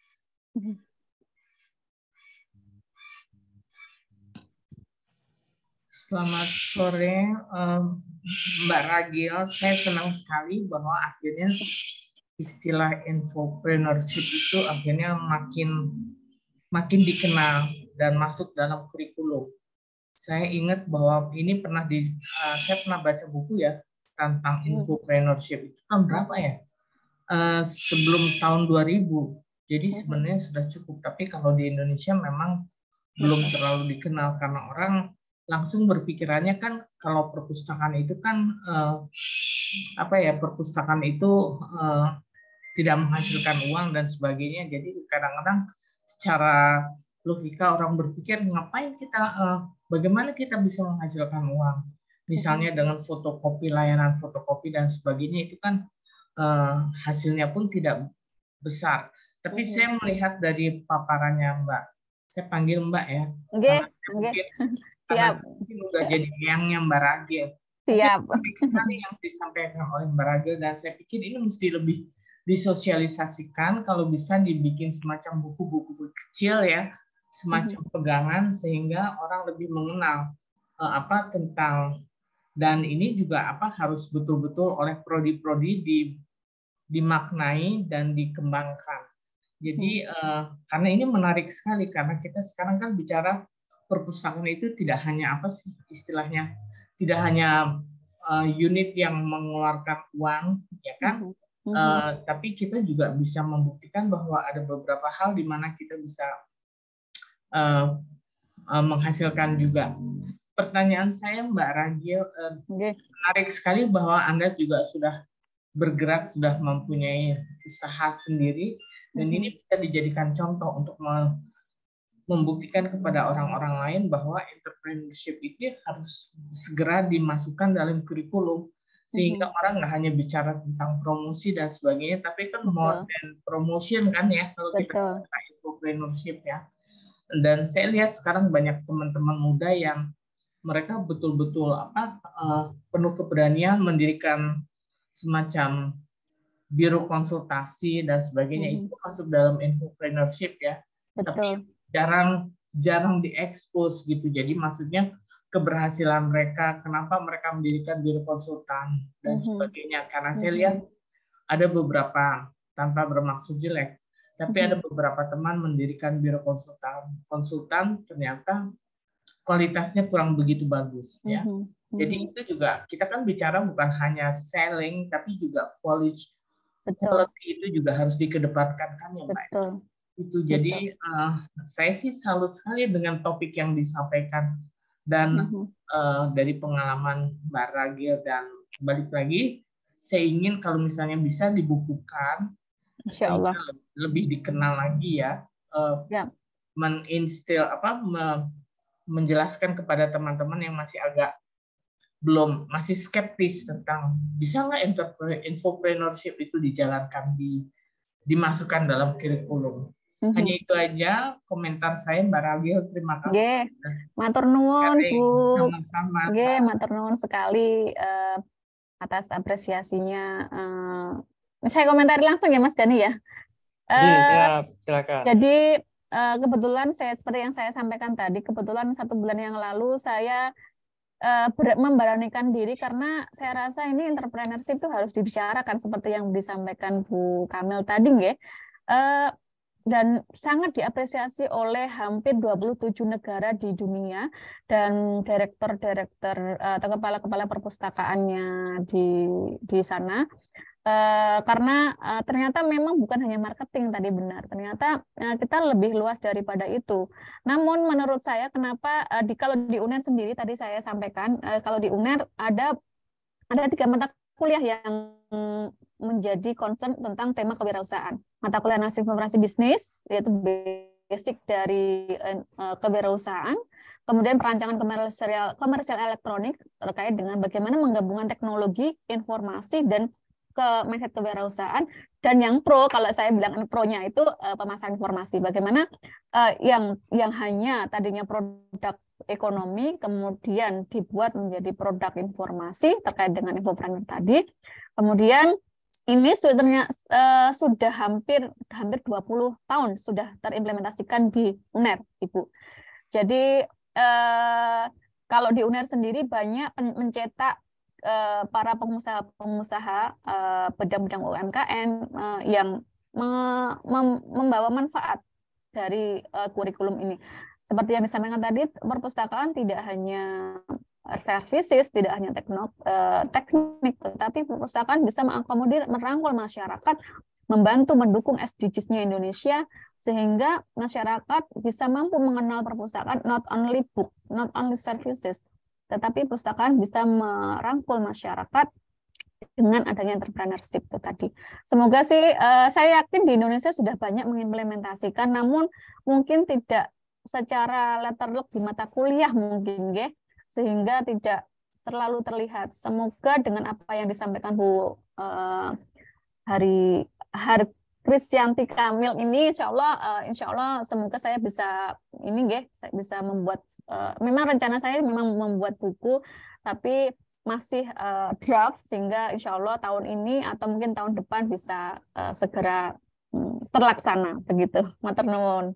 Selamat sore Mbak Ragil, saya senang sekali bahwa akhirnya istilah infopreneurship itu akhirnya makin dikenal dan masuk dalam kurikulum. Saya ingat bahwa ini saya pernah baca buku ya tentang infopreneurship itu tahun berapa ya? Sebelum tahun 2000. Jadi sebenarnya sudah cukup, tapi kalau di Indonesia memang belum terlalu dikenal karena orang langsung berpikirannya kan kalau perpustakaan itu kan perpustakaan itu tidak menghasilkan uang dan sebagainya. Jadi kadang-kadang secara logika orang berpikir ngapain kita, bagaimana kita bisa menghasilkan uang? Misalnya dengan fotokopi, layanan fotokopi dan sebagainya itu kan hasilnya pun tidak besar. Tapi saya melihat dari paparannya Mbak, saya panggil Mbak ya. Karena mungkin udah jadi yangnya Mbak Ragil. Siap. Baik sekali yang disampaikan oleh Mbak Ragil, dan saya pikir ini mesti lebih disosialisasikan, kalau bisa dibikin semacam buku-buku kecil ya, semacam pegangan sehingga orang lebih mengenal tentang, dan ini juga harus betul-betul oleh prodi-prodi dimaknai dan dikembangkan. Jadi karena ini menarik sekali, karena kita sekarang kan bicara perpustakaan itu tidak hanya istilahnya tidak hanya unit yang mengeluarkan uang, ya kan? Tapi kita juga bisa membuktikan bahwa ada beberapa hal di mana kita bisa menghasilkan juga. Pertanyaan saya, Mbak Ragil, menarik sekali bahwa Anda juga sudah bergerak, sudah mempunyai usaha sendiri, dan ini bisa dijadikan contoh untuk membuktikan kepada orang-orang lain bahwa entrepreneurship itu harus segera dimasukkan dalam kurikulum, sehingga orang nggak hanya bicara tentang promosi dan sebagainya, tapi kan more than promotion kan ya, kalau kita bicara entrepreneurship ya. Dan saya lihat sekarang banyak teman-teman muda yang mereka betul-betul penuh keberanian mendirikan semacam biro konsultasi dan sebagainya. Itu masuk dalam entrepreneurship ya. Tapi jarang diekspos gitu. Jadi maksudnya keberhasilan mereka, kenapa mereka mendirikan biro konsultan dan sebagainya. Karena saya lihat ada beberapa, tanpa bermaksud jelek, tapi ada beberapa teman mendirikan biro konsultan ternyata kualitasnya kurang begitu bagus ya. Jadi itu juga kita kan bicara bukan hanya selling tapi juga quality itu juga harus dikedepankan kan ya Mbak. Itu jadi saya sih salut sekali dengan topik yang disampaikan dan dari pengalaman Mbak Ragil, dan balik lagi saya ingin kalau misalnya bisa dibukukan sehingga lebih dikenal lagi ya, menginstil menjelaskan kepada teman-teman yang masih agak masih skeptis tentang bisa nggak infopreneurship itu dijalankan, dimasukkan dalam kurikulum. Hanya itu aja komentar saya, Mbak Ragil. Terima kasih. Matur nuwun Bu. Sama-sama. Matur nuwun sekali atas apresiasinya. Saya komentari langsung ya Mas Gani ya. Siap, silakan. Jadi kebetulan seperti yang saya sampaikan tadi, kebetulan 1 bulan yang lalu saya memberanikan diri karena saya rasa ini entrepreneurship itu harus dibicarakan seperti yang disampaikan Bu Kamil tadi ya. Dan sangat diapresiasi oleh hampir 27 negara di dunia dan direktur-direktur atau kepala-kepala perpustakaannya di sana. Karena ternyata memang bukan hanya marketing tadi benar, ternyata kita lebih luas daripada itu. Namun menurut saya kenapa kalau di UNER sendiri tadi saya sampaikan, kalau di UNER ada 3 mata kuliah yang menjadi concern tentang tema kewirausahaan. Mata kuliah analisis informasi bisnis, yaitu basic dari kewirausahaan, kemudian perancangan komersial elektronik terkait dengan bagaimana menggabungkan teknologi, informasi, dan ke mindset kewirausahaan, dan yang pro, kalau saya bilang pro-nya itu pemasaran informasi. Bagaimana yang hanya tadinya produk ekonomi kemudian dibuat menjadi produk informasi terkait dengan infopreneur tadi. Kemudian ini sudah hampir 20 tahun sudah terimplementasikan di UNER, Ibu. Jadi kalau di UNER sendiri banyak mencetak para pengusaha bidang-bidang UMKM yang membawa manfaat dari kurikulum ini. Seperti yang disampaikan tadi, perpustakaan tidak hanya services, tidak hanya teknik, tetapi perpustakaan bisa mengakomodir, merangkul masyarakat, membantu mendukung SDGs-nya Indonesia, sehingga masyarakat bisa mampu mengenal perpustakaan not only book, not only services, tetapi perpustakaan bisa merangkul masyarakat dengan adanya entrepreneurship itu tadi. Semoga sih, saya yakin di Indonesia sudah banyak mengimplementasikan, namun mungkin tidak secara letterlock di mata kuliah mungkin, ya, sehingga tidak terlalu terlihat. Semoga dengan apa yang disampaikan Bu Krisyanti Kamil ini, insya Allah semoga saya bisa saya bisa membuat. Memang rencana saya memang membuat buku, tapi masih draft, sehingga insya Allah tahun ini atau mungkin tahun depan bisa segera terlaksana begitu. Matur nuwun.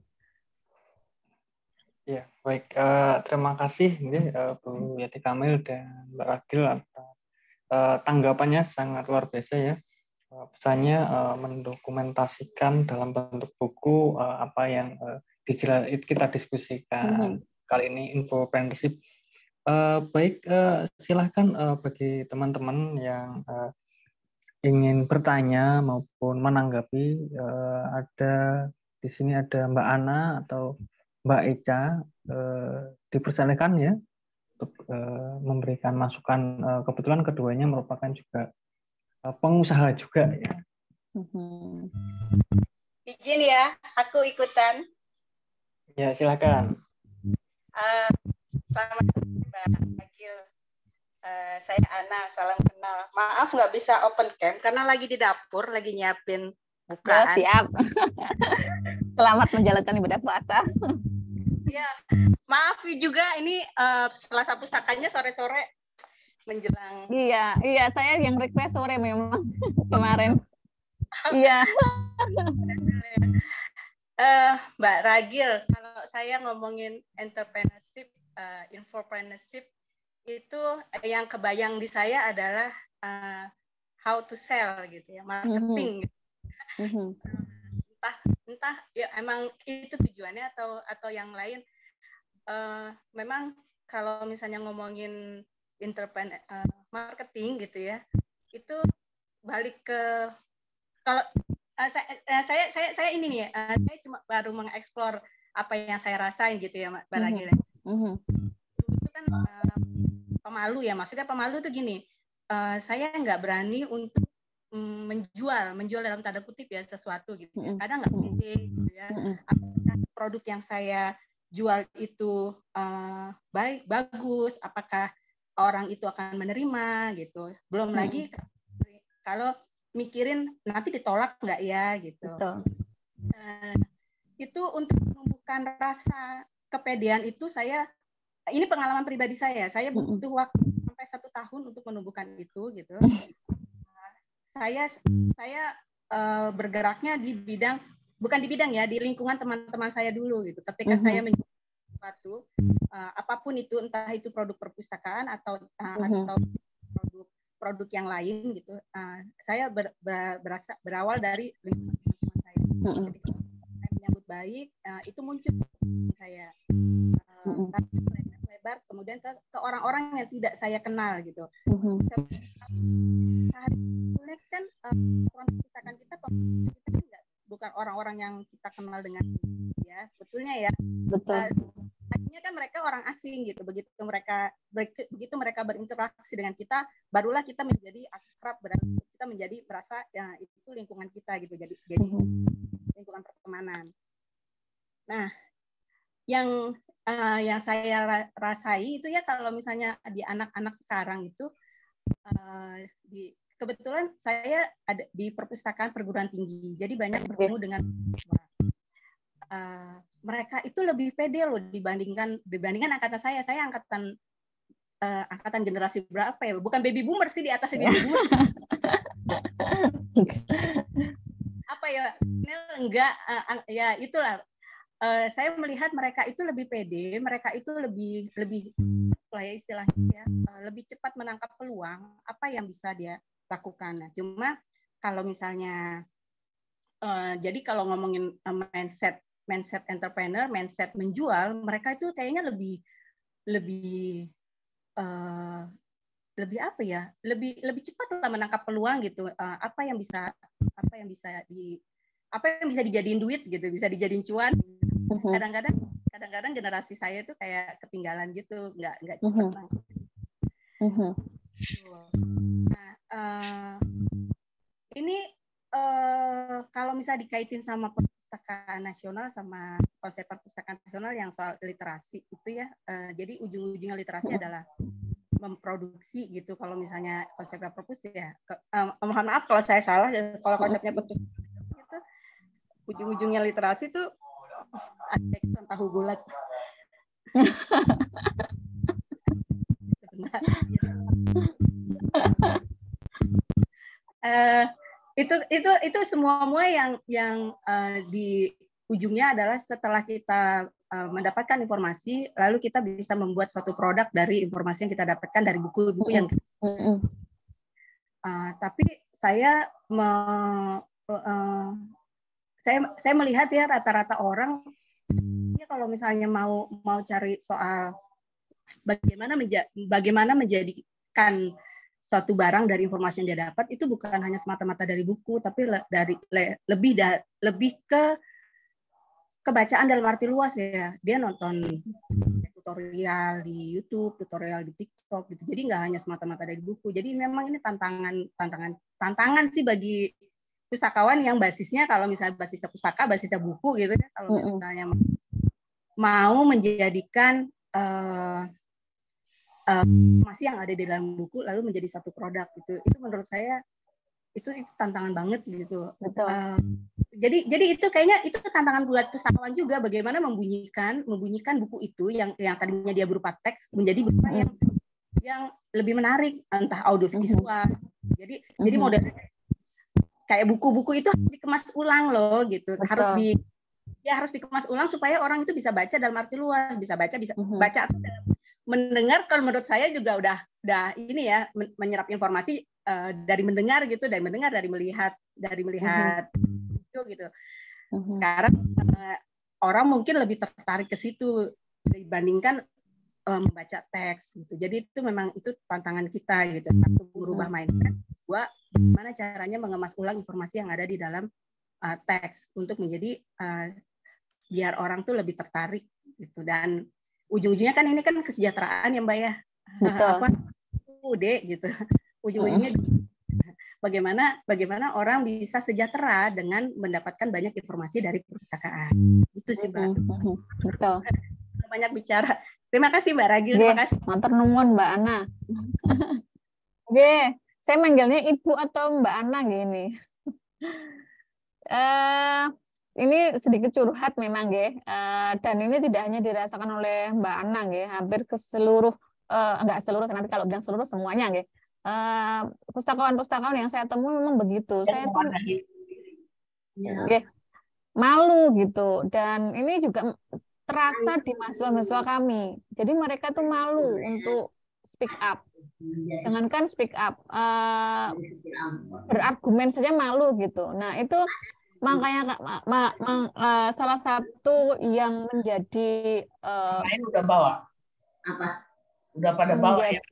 Ya, baik. Terima kasih Bu Yati Kamil dan Mbak Ragil atas tanggapannya, sangat luar biasa ya. Pesannya mendokumentasikan dalam bentuk buku apa yang kita diskusikan kali ini, infopreneurship Baik, silahkan bagi teman-teman yang ingin bertanya maupun menanggapi, ada di sini ada Mbak Ana atau Mbak Eca, dipersilakan ya untuk memberikan masukan. Kebetulan keduanya merupakan juga pengusaha juga ya. Izin ya, aku ikutan. Ya, silakan. Selamat sore Mbak Agil. Saya Ana, salam kenal. Maaf nggak bisa open cam karena lagi di dapur, lagi nyiapin bukaan. Siap. Selamat menjalankan ibadah puasa. Ya, maaf juga ini Selasa Pusakanya sore-sore menjelang. Iya, saya yang request sore memang kemarin. Iya. Mbak Ragil, kalau saya ngomongin entrepreneurship, infopreneurship, itu yang kebayang di saya adalah how to sell gitu ya, marketing. Entah ya emang itu tujuannya atau yang lain. Memang kalau misalnya ngomongin marketing gitu ya, itu balik ke kalau saya ini nih, saya cuma baru mengeksplor apa yang saya rasain gitu ya, Mbak Ragil. Itu kan pemalu ya, maksudnya pemalu tuh gini, saya nggak berani untuk menjual dalam tanda kutip ya sesuatu gitu ya. Kadang nggak pede gitu ya. Apakah produk yang saya jual itu bagus, apakah orang itu akan menerima gitu. Belum lagi kalau mikirin nanti ditolak nggak ya gitu. Itu untuk menumbuhkan rasa kepedean itu ini pengalaman pribadi saya butuh waktu sampai 1 tahun untuk menumbuhkan itu gitu. Saya bergeraknya di bidang, bukan di bidang ya, di lingkungan teman-teman saya dulu gitu. Ketika saya menjual sesuatu, apapun itu, entah itu produk perpustakaan atau produk yang lain gitu, saya berawal dari lingkungan teman saya. Ketika saya menyambut baik, itu muncul saya lebar kemudian ke orang-orang yang tidak saya kenal gitu. Sehari kan orang perpustakaan kita bukan orang-orang yang kita kenal dengan ya sebetulnya ya. Artinya kan mereka orang asing gitu. Begitu mereka berinteraksi dengan kita, barulah kita menjadi akrab, kita menjadi merasa ya itu lingkungan kita gitu. Jadi lingkungan pertemanan. Nah, yang saya rasai itu ya kalau misalnya di anak-anak sekarang itu kebetulan saya ada di perpustakaan perguruan tinggi, jadi banyak bertemu dengan mereka itu lebih pede loh dibandingkan angkatan saya angkatan generasi berapa ya, bukan baby boomer sih, di atas baby boomer. Apa ya, enggak ya itulah. Saya melihat mereka itu lebih pede, mereka itu lebih lah ya istilahnya ya, lebih cepat menangkap peluang apa yang bisa dia lakukan. Nah, cuma kalau misalnya jadi kalau ngomongin mindset entrepreneur, mindset menjual, mereka itu kayaknya lebih apa ya, lebih cepat lah menangkap peluang gitu. Apa yang bisa dijadiin duit gitu, bisa dijadiin cuan. Kadang-kadang generasi saya tuh kayak ketinggalan gitu, nggak cepat banget. Nah, ini kalau misalnya dikaitin sama perpustakaan nasional sama konsep perpustakaan nasional yang soal literasi itu ya, jadi ujung-ujungnya literasi adalah memproduksi gitu. Kalau misalnya konsepnya perpus ya, mohon maaf kalau saya salah. Kalau konsepnya perpus itu ujung-ujungnya literasi tuh ada tahu bulat. Itu semua yang di ujungnya adalah setelah kita mendapatkan informasi, lalu kita bisa membuat suatu produk dari informasi yang kita dapatkan dari buku-buku yang tapi saya melihat ya rata-rata orang ya kalau misalnya mau cari soal bagaimana menjadikan suatu barang dari informasi yang dia dapat itu bukan hanya semata-mata dari buku, tapi lebih ke kebacaan dalam arti luas ya. Dia nonton tutorial di YouTube, tutorial di TikTok gitu. Jadi nggak hanya semata-mata dari buku. Jadi memang ini tantangan sih bagi pustakawan yang basisnya, kalau misalnya basisnya pustaka, basisnya buku gitu ya. Kalau misalnya mau menjadikan informasi yang ada di dalam buku lalu menjadi satu produk gitu. Itu menurut saya itu tantangan banget gitu. Betul. Jadi itu kayaknya itu tantangan buat pustakawan juga, bagaimana membunyikan buku itu yang tadinya dia berupa teks menjadi berupa yang lebih menarik, entah audiovisual. Jadi modelnya kayak buku-buku itu harus dikemas ulang loh gitu. Harus dikemas ulang supaya orang itu bisa baca dalam arti luas, bisa baca mendengar. Kalau menurut saya juga udah ini ya, menyerap informasi dari mendengar gitu, dari melihat gitu. Sekarang orang mungkin lebih tertarik ke situ dibandingkan membaca teks gitu. Jadi itu memang itu tantangan kita gitu. Satu, merubah mindset. Dua, bagaimana caranya mengemas ulang informasi yang ada di dalam teks untuk menjadi biar orang tuh lebih tertarik gitu. Dan ujung-ujungnya kan ini kan kesejahteraan ya Mbak ya. Udah gitu. Ujung-ujungnya bagaimana orang bisa sejahtera dengan mendapatkan banyak informasi dari perpustakaan. Itu sih Mbak. Betul. Banyak bicara. Terima kasih Mbak Ragil. Terima kasih. Matur nuwun Mbak Ana. Oke, saya manggilnya Ibu atau Mbak Ana gini. Ini sedikit curhat memang dan ini tidak hanya dirasakan oleh Mbak Ana hampir ke seluruh enggak seluruh, nanti kalau bilang seluruh semuanya pustakawan-pustakawan yang saya temui memang begitu. Saya tuh malu gitu, dan ini juga terasa di mahasiswa-mahasiswa kami. Jadi mereka tuh malu untuk speak up. Jangankan speak up, berargumen saja malu gitu. Nah itu makanya salah satu yang menjadi lain udah bawa apa? Udah pada bawa ya?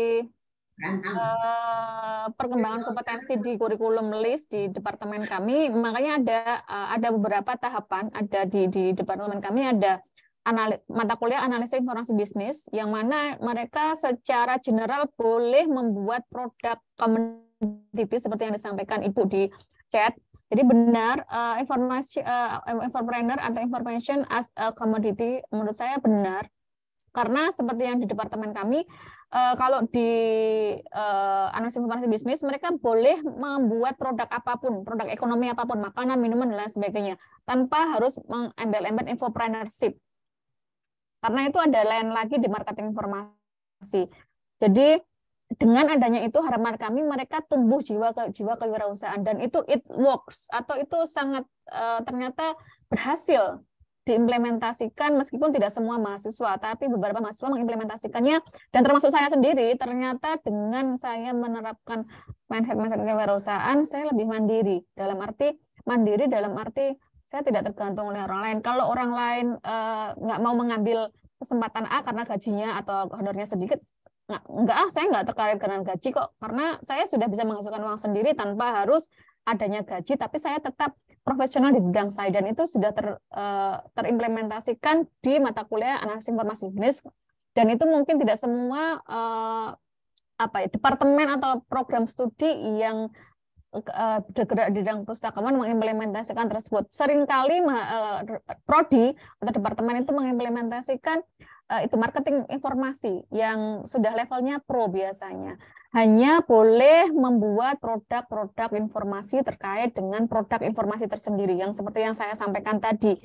Perkembangan kompetensi di kurikulum list di departemen kami, makanya ada beberapa tahapan. Ada di departemen kami ada mata kuliah analisis informasi bisnis, yang mana mereka secara general boleh membuat produk komoditi seperti yang disampaikan Ibu di chat. Jadi benar, infopreneur atau information as a commodity menurut saya benar. Karena seperti yang di departemen kami, kalau di analisis informasi bisnis, mereka boleh membuat produk apapun, produk ekonomi apapun, makanan, minuman, dan lain sebagainya, tanpa harus mengembel-embel infopreneurship. Karena itu ada lain lagi di marketing informasi. Jadi dengan adanya itu, harapan kami mereka tumbuh jiwa kewirausahaan, dan itu it works, atau itu sangat ternyata berhasil diimplementasikan, meskipun tidak semua mahasiswa, tapi beberapa mahasiswa mengimplementasikannya, dan termasuk saya sendiri. Ternyata dengan saya menerapkan mindset kewirausahaan, saya lebih mandiri dalam arti saya tidak tergantung oleh orang lain. Kalau orang lain nggak mau mengambil kesempatan A karena gajinya atau honornya sedikit, saya nggak terkait dengan gaji kok, karena saya sudah bisa menghasilkan uang sendiri tanpa harus adanya gaji, tapi saya tetap profesional di bidang saya, dan itu sudah terimplementasikan di mata kuliah analisis informasi bisnis. Dan itu mungkin tidak semua departemen atau program studi yang bergerak di bidang pustakawan mengimplementasikan tersebut. Seringkali prodi atau departemen itu mengimplementasikan itu marketing informasi yang sudah levelnya pro biasanya. Hanya boleh membuat produk-produk informasi terkait dengan produk informasi tersendiri, yang seperti yang saya sampaikan tadi,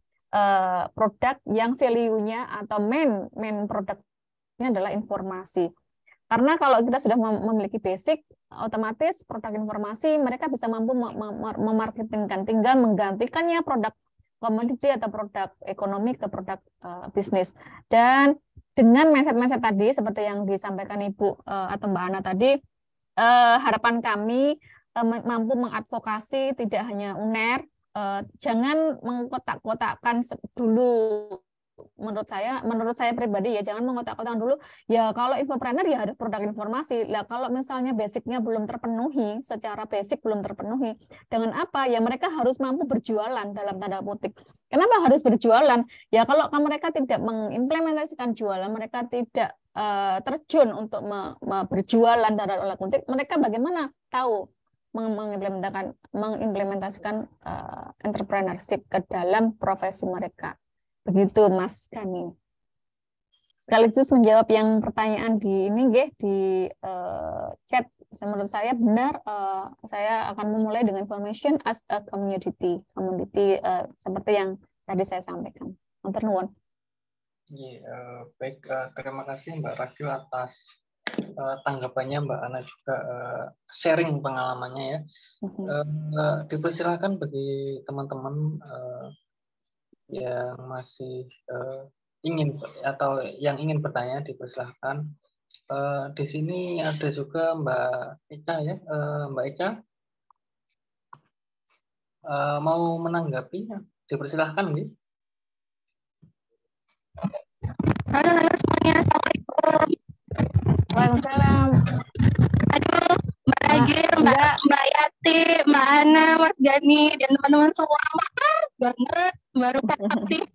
produk yang value-nya atau main produknya adalah informasi. Karena kalau kita sudah memiliki basic, otomatis produk informasi mereka bisa mampu memarketingkan, tinggal menggantikannya produk komoditi atau produk ekonomi ke produk bisnis. Dan dengan mindset tadi, seperti yang disampaikan Ibu atau Mbak Ana tadi, harapan kami mampu mengadvokasi tidak hanya UNER, jangan mengkotak-kotakkan dulu menurut saya pribadi ya, jangan mengotak-kotak dulu. Ya kalau infopreneur ya harus produk informasi. Lah kalau misalnya basicnya belum terpenuhi, secara basic belum terpenuhi, dengan apa? Ya mereka harus mampu berjualan dalam tanda kutip. Kenapa harus berjualan? Ya kalau mereka tidak mengimplementasikan jualan, mereka tidak terjun untuk berjualan dalam tanda kutip, mereka bagaimana tahu mengimplementasikan entrepreneurship ke dalam profesi mereka. Begitu Mas Gani. Sekaligus menjawab yang pertanyaan di ini di chat. Menurut saya benar, saya akan memulai dengan information as a community seperti yang tadi saya sampaikan. Matur nuwun. Baik, terima kasih Mbak Ragil atas tanggapannya, Mbak Ana juga sharing pengalamannya ya. Dipersilakan bagi teman-teman yang masih ingin atau yang ingin bertanya, dipersilahkan. Di sini ada juga Mbak Eca ya, Mbak Eca mau menanggapi, dipersilahkan nih. Halo semuanya, assalamualaikum. Waalaikumsalam. Aduh, Mbak Ragil, Mbak Yati, Mbak Ana, Mas Gani, dan teman-teman semua, banget baru aktif.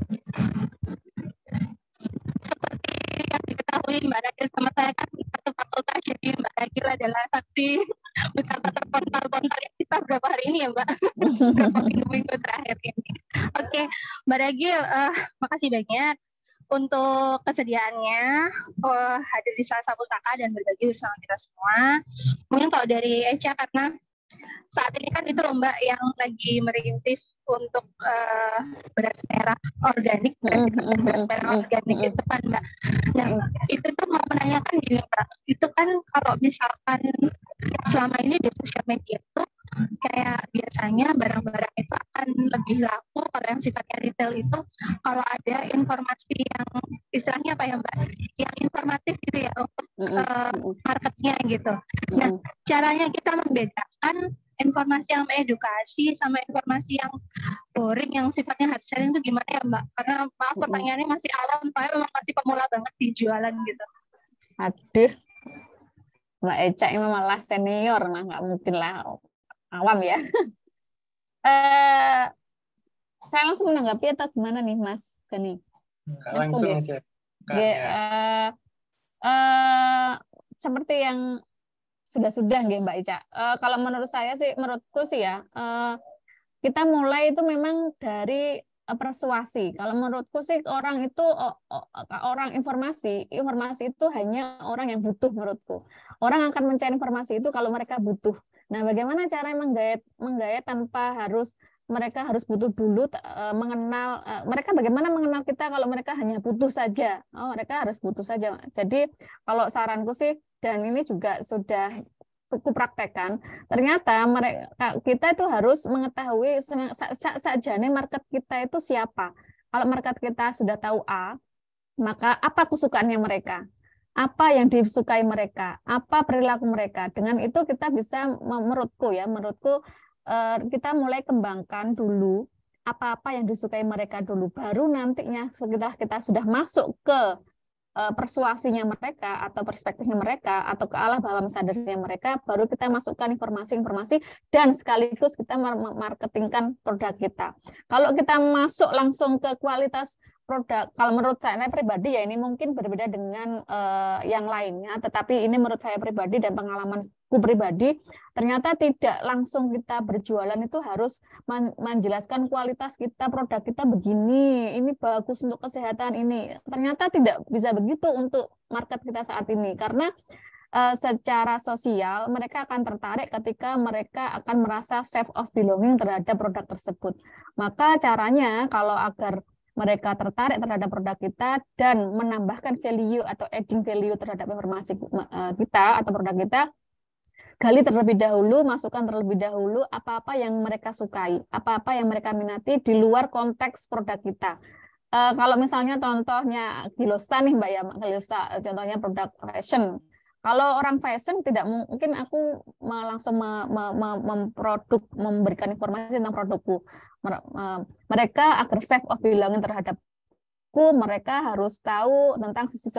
Seperti yang diketahui Mbak Ragil sama saya kan satu fakultas, jadi Mbak Ragil adalah saksi betapa terpontal-pontal kita beberapa hari ini ya Mbak, beberapa minggu-minggu terakhir ini. Oke, Mbak Ragil, makasih banyak untuk kesediaannya hadir di Selasa Pusaka dan berbagi bersama kita semua. Mungkin kalau dari Eca, karena saat ini kan itu lomba yang lagi merintis untuk beras merah organik, beras merah organik itu kan Mbak. Nah itu tuh mau menanyakan gini Mbak, itu kan kalau misalkan selama ini di sosial media itu kayak biasanya barang-barang itu akan lebih laku kalau yang sifatnya retail itu kalau ada informasi yang istilahnya apa ya Mbak, yang informatif gitu ya untuk marketnya gitu. Nah caranya kita membedakan informasi yang edukasi sama informasi yang boring yang sifatnya hard selling itu gimana ya Mbak? Karena maaf pertanyaannya masih awam, saya memang masih pemula banget di jualan gitu. Aduh, Mbak Eca ini malah senior, nah nggak mungkin lah awam ya. Saya langsung menanggapi atau gimana nih Mas Gani? Langsung aja. Seperti yang sudah Mbak Eca. Kalau menurut saya sih, menurutku sih ya, kita mulai itu memang dari persuasi. Kalau menurutku sih orang itu orang informasi itu hanya orang yang butuh menurutku. Orang akan mencari informasi itu kalau mereka butuh. Nah, bagaimana cara menggayat tanpa mereka harus butuh dulu mengenal mereka, bagaimana mengenal kita kalau mereka hanya butuh saja. Mereka harus butuh saja. Jadi kalau saranku sih, dan ini juga sudah cukup praktekkan, ternyata kita itu harus mengetahui sajane market kita itu siapa. Kalau market kita sudah tahu A, maka apa kesukaannya mereka, apa yang disukai mereka, apa perilaku mereka. Dengan itu kita bisa, menurutku kita mulai kembangkan dulu apa-apa yang disukai mereka dulu, baru nantinya setelah kita sudah masuk ke persuasinya mereka atau perspektifnya mereka atau ke alam bawah sadarnya mereka, baru kita masukkan informasi-informasi dan sekaligus kita marketingkan produk kita. Kalau kita masuk langsung ke kualitas produk, kalau menurut saya pribadi ya, ini mungkin berbeda dengan yang lainnya, tetapi ini menurut saya pribadi dan pengalamanku pribadi, ternyata tidak langsung kita berjualan itu harus menjelaskan kualitas kita, produk kita begini, ini bagus untuk kesehatan ini. Ternyata tidak bisa begitu untuk market kita saat ini, karena secara sosial mereka akan tertarik ketika mereka akan merasa safe of belonging terhadap produk tersebut. Maka caranya kalau agar mereka tertarik terhadap produk kita dan menambahkan value atau adding value terhadap informasi kita atau produk kita, gali terlebih dahulu, masukkan terlebih dahulu apa-apa yang mereka sukai, apa-apa yang mereka minati di luar konteks produk kita. Kalau misalnya contohnya Gilosta nih Mbak ya, Gilosta contohnya produk fashion. Kalau orang fashion tidak mungkin aku langsung memberikan informasi tentang produkku. Mereka agar safe of belonging terhadap menurutku mereka harus tahu tentang sisi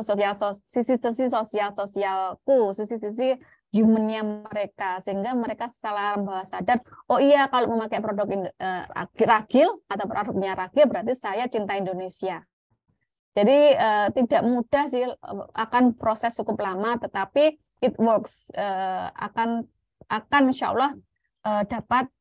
sosialku, sisi humannya mereka, sehingga mereka secara bawah sadar, oh iya kalau memakai produk Ragil atau produknya Ragil berarti saya cinta Indonesia. Jadi tidak mudah sih, akan proses cukup lama, tetapi it works, akan insya Allah dapat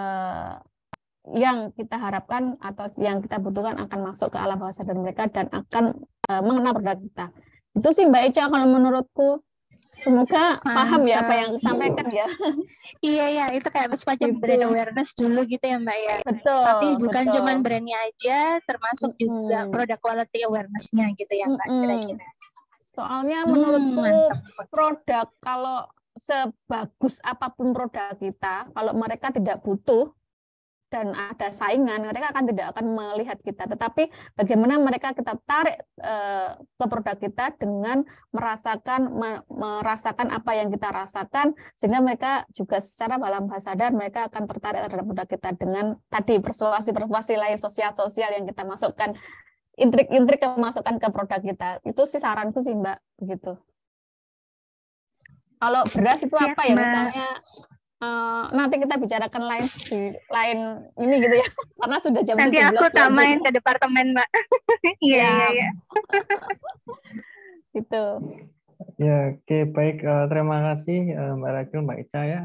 yang kita harapkan atau yang kita butuhkan akan masuk ke alam bawah sadar mereka dan akan mengenal produk kita. Itu sih Mbak Eca kalau menurutku. Semoga paham ya apa yang disampaikan ya. Iya ya, itu kayak semacam brand awareness dulu gitu ya Mbak ya. Betul. Tapi bukan cuma brandnya aja, termasuk juga produk quality awareness-nya gitu ya Mbak kira-kira. Soalnya menurutku produk kalau sebagus apapun produk kita, kalau mereka tidak butuh dan ada saingan, mereka tidak akan melihat kita. Tetapi bagaimana mereka kita tarik ke produk kita dengan merasakan apa yang kita rasakan, sehingga mereka juga secara alam bawah sadar mereka akan tertarik terhadap produk kita dengan tadi persuasi lain sosial yang kita masukkan, intrik-intrik masukkan ke produk kita. Itu sih saranku sih Mbak, begitu. Kalau beras itu apa ya misalnya? Nanti kita bicarakan lain ini gitu ya, karena sudah jam 17. Nanti aku tak main ke departemen Mbak. Iya. Gitu. Ya, oke, baik. Terima kasih Mbak Ragil, Mbak Eca ya.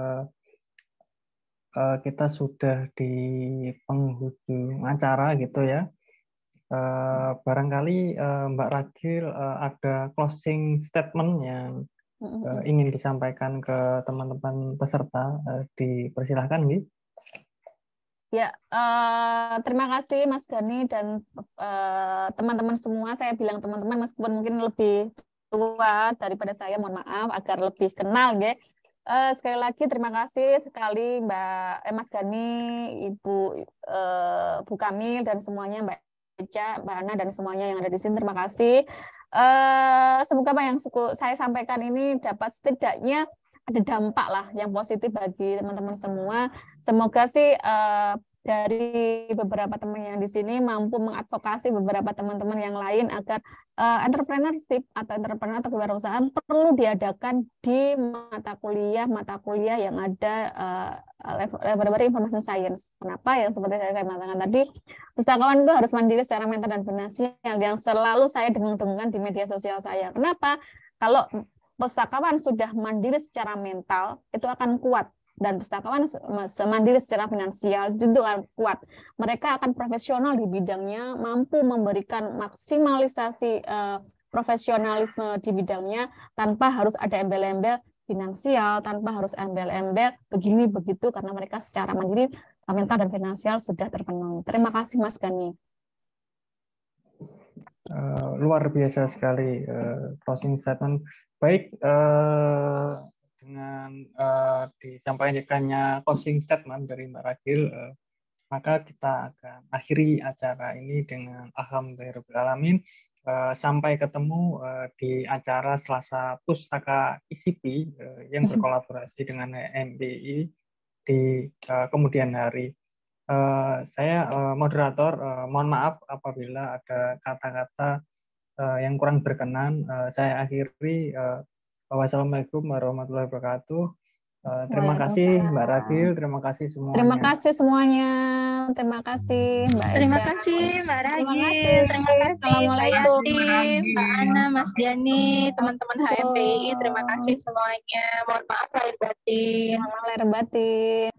Kita sudah di penghujung acara gitu ya. Barangkali Mbak Ragil ada closing statement yang ingin disampaikan ke teman-teman peserta, dipersilahkan Nggih. Ya, terima kasih Mas Gani dan teman-teman semua. Saya bilang teman-teman meskipun mungkin lebih tua daripada saya, mohon maaf agar lebih kenal nggih. Sekali lagi terima kasih sekali Mas Gani, Ibu Bu Kamil dan semuanya, Mbak Eca, Mbak Ana dan semuanya yang ada di sini. Terima kasih. Semoga apa yang saya sampaikan ini dapat setidaknya ada dampak lah yang positif bagi teman-teman semua. Semoga sih dari beberapa teman yang di sini mampu mengadvokasi beberapa teman-teman yang lain agar entrepreneurship atau entrepreneur atau kewirausahaan perlu diadakan di mata kuliah yang ada laboratorium information science. Kenapa? Yang seperti saya katakan tadi, pustakawan itu harus mandiri secara mental dan finansial, yang selalu saya dengung-dengungkan di media sosial saya. Kenapa? Kalau pustakawan sudah mandiri secara mental, itu akan kuat. Dan pustakawan mandiri secara finansial itu akan kuat. Mereka akan profesional di bidangnya, mampu memberikan maksimalisasi profesionalisme di bidangnya tanpa harus ada embel-embel finansial, tanpa harus embel-embel begini begitu, karena mereka secara mandiri mental dan finansial sudah terpenuhi. Terima kasih Mas Gani. Luar biasa sekali closing statement. Baik, dengan disampaikannya closing statement dari Mbak Ragil, maka kita akan akhiri acara ini dengan alhamdulillahirobbilalamin. Sampai ketemu di acara Selasa Pustaka ICP yang berkolaborasi dengan MBI di kemudian hari. Saya moderator, mohon maaf apabila ada kata-kata yang kurang berkenan. Saya akhiri. Wassalamualaikum warahmatullahi wabarakatuh. Terima kasih Mbak Ragil, terima kasih semuanya. Terima kasih semuanya. Terima kasih Mbak Eca. Terima kasih Mbak Ragil. Terima kasih Mbak Yati, Mbak Ana, Mas Gani, teman-teman HMPI. Terima kasih semuanya. Mohon maaf lahir batin. Lahir batin.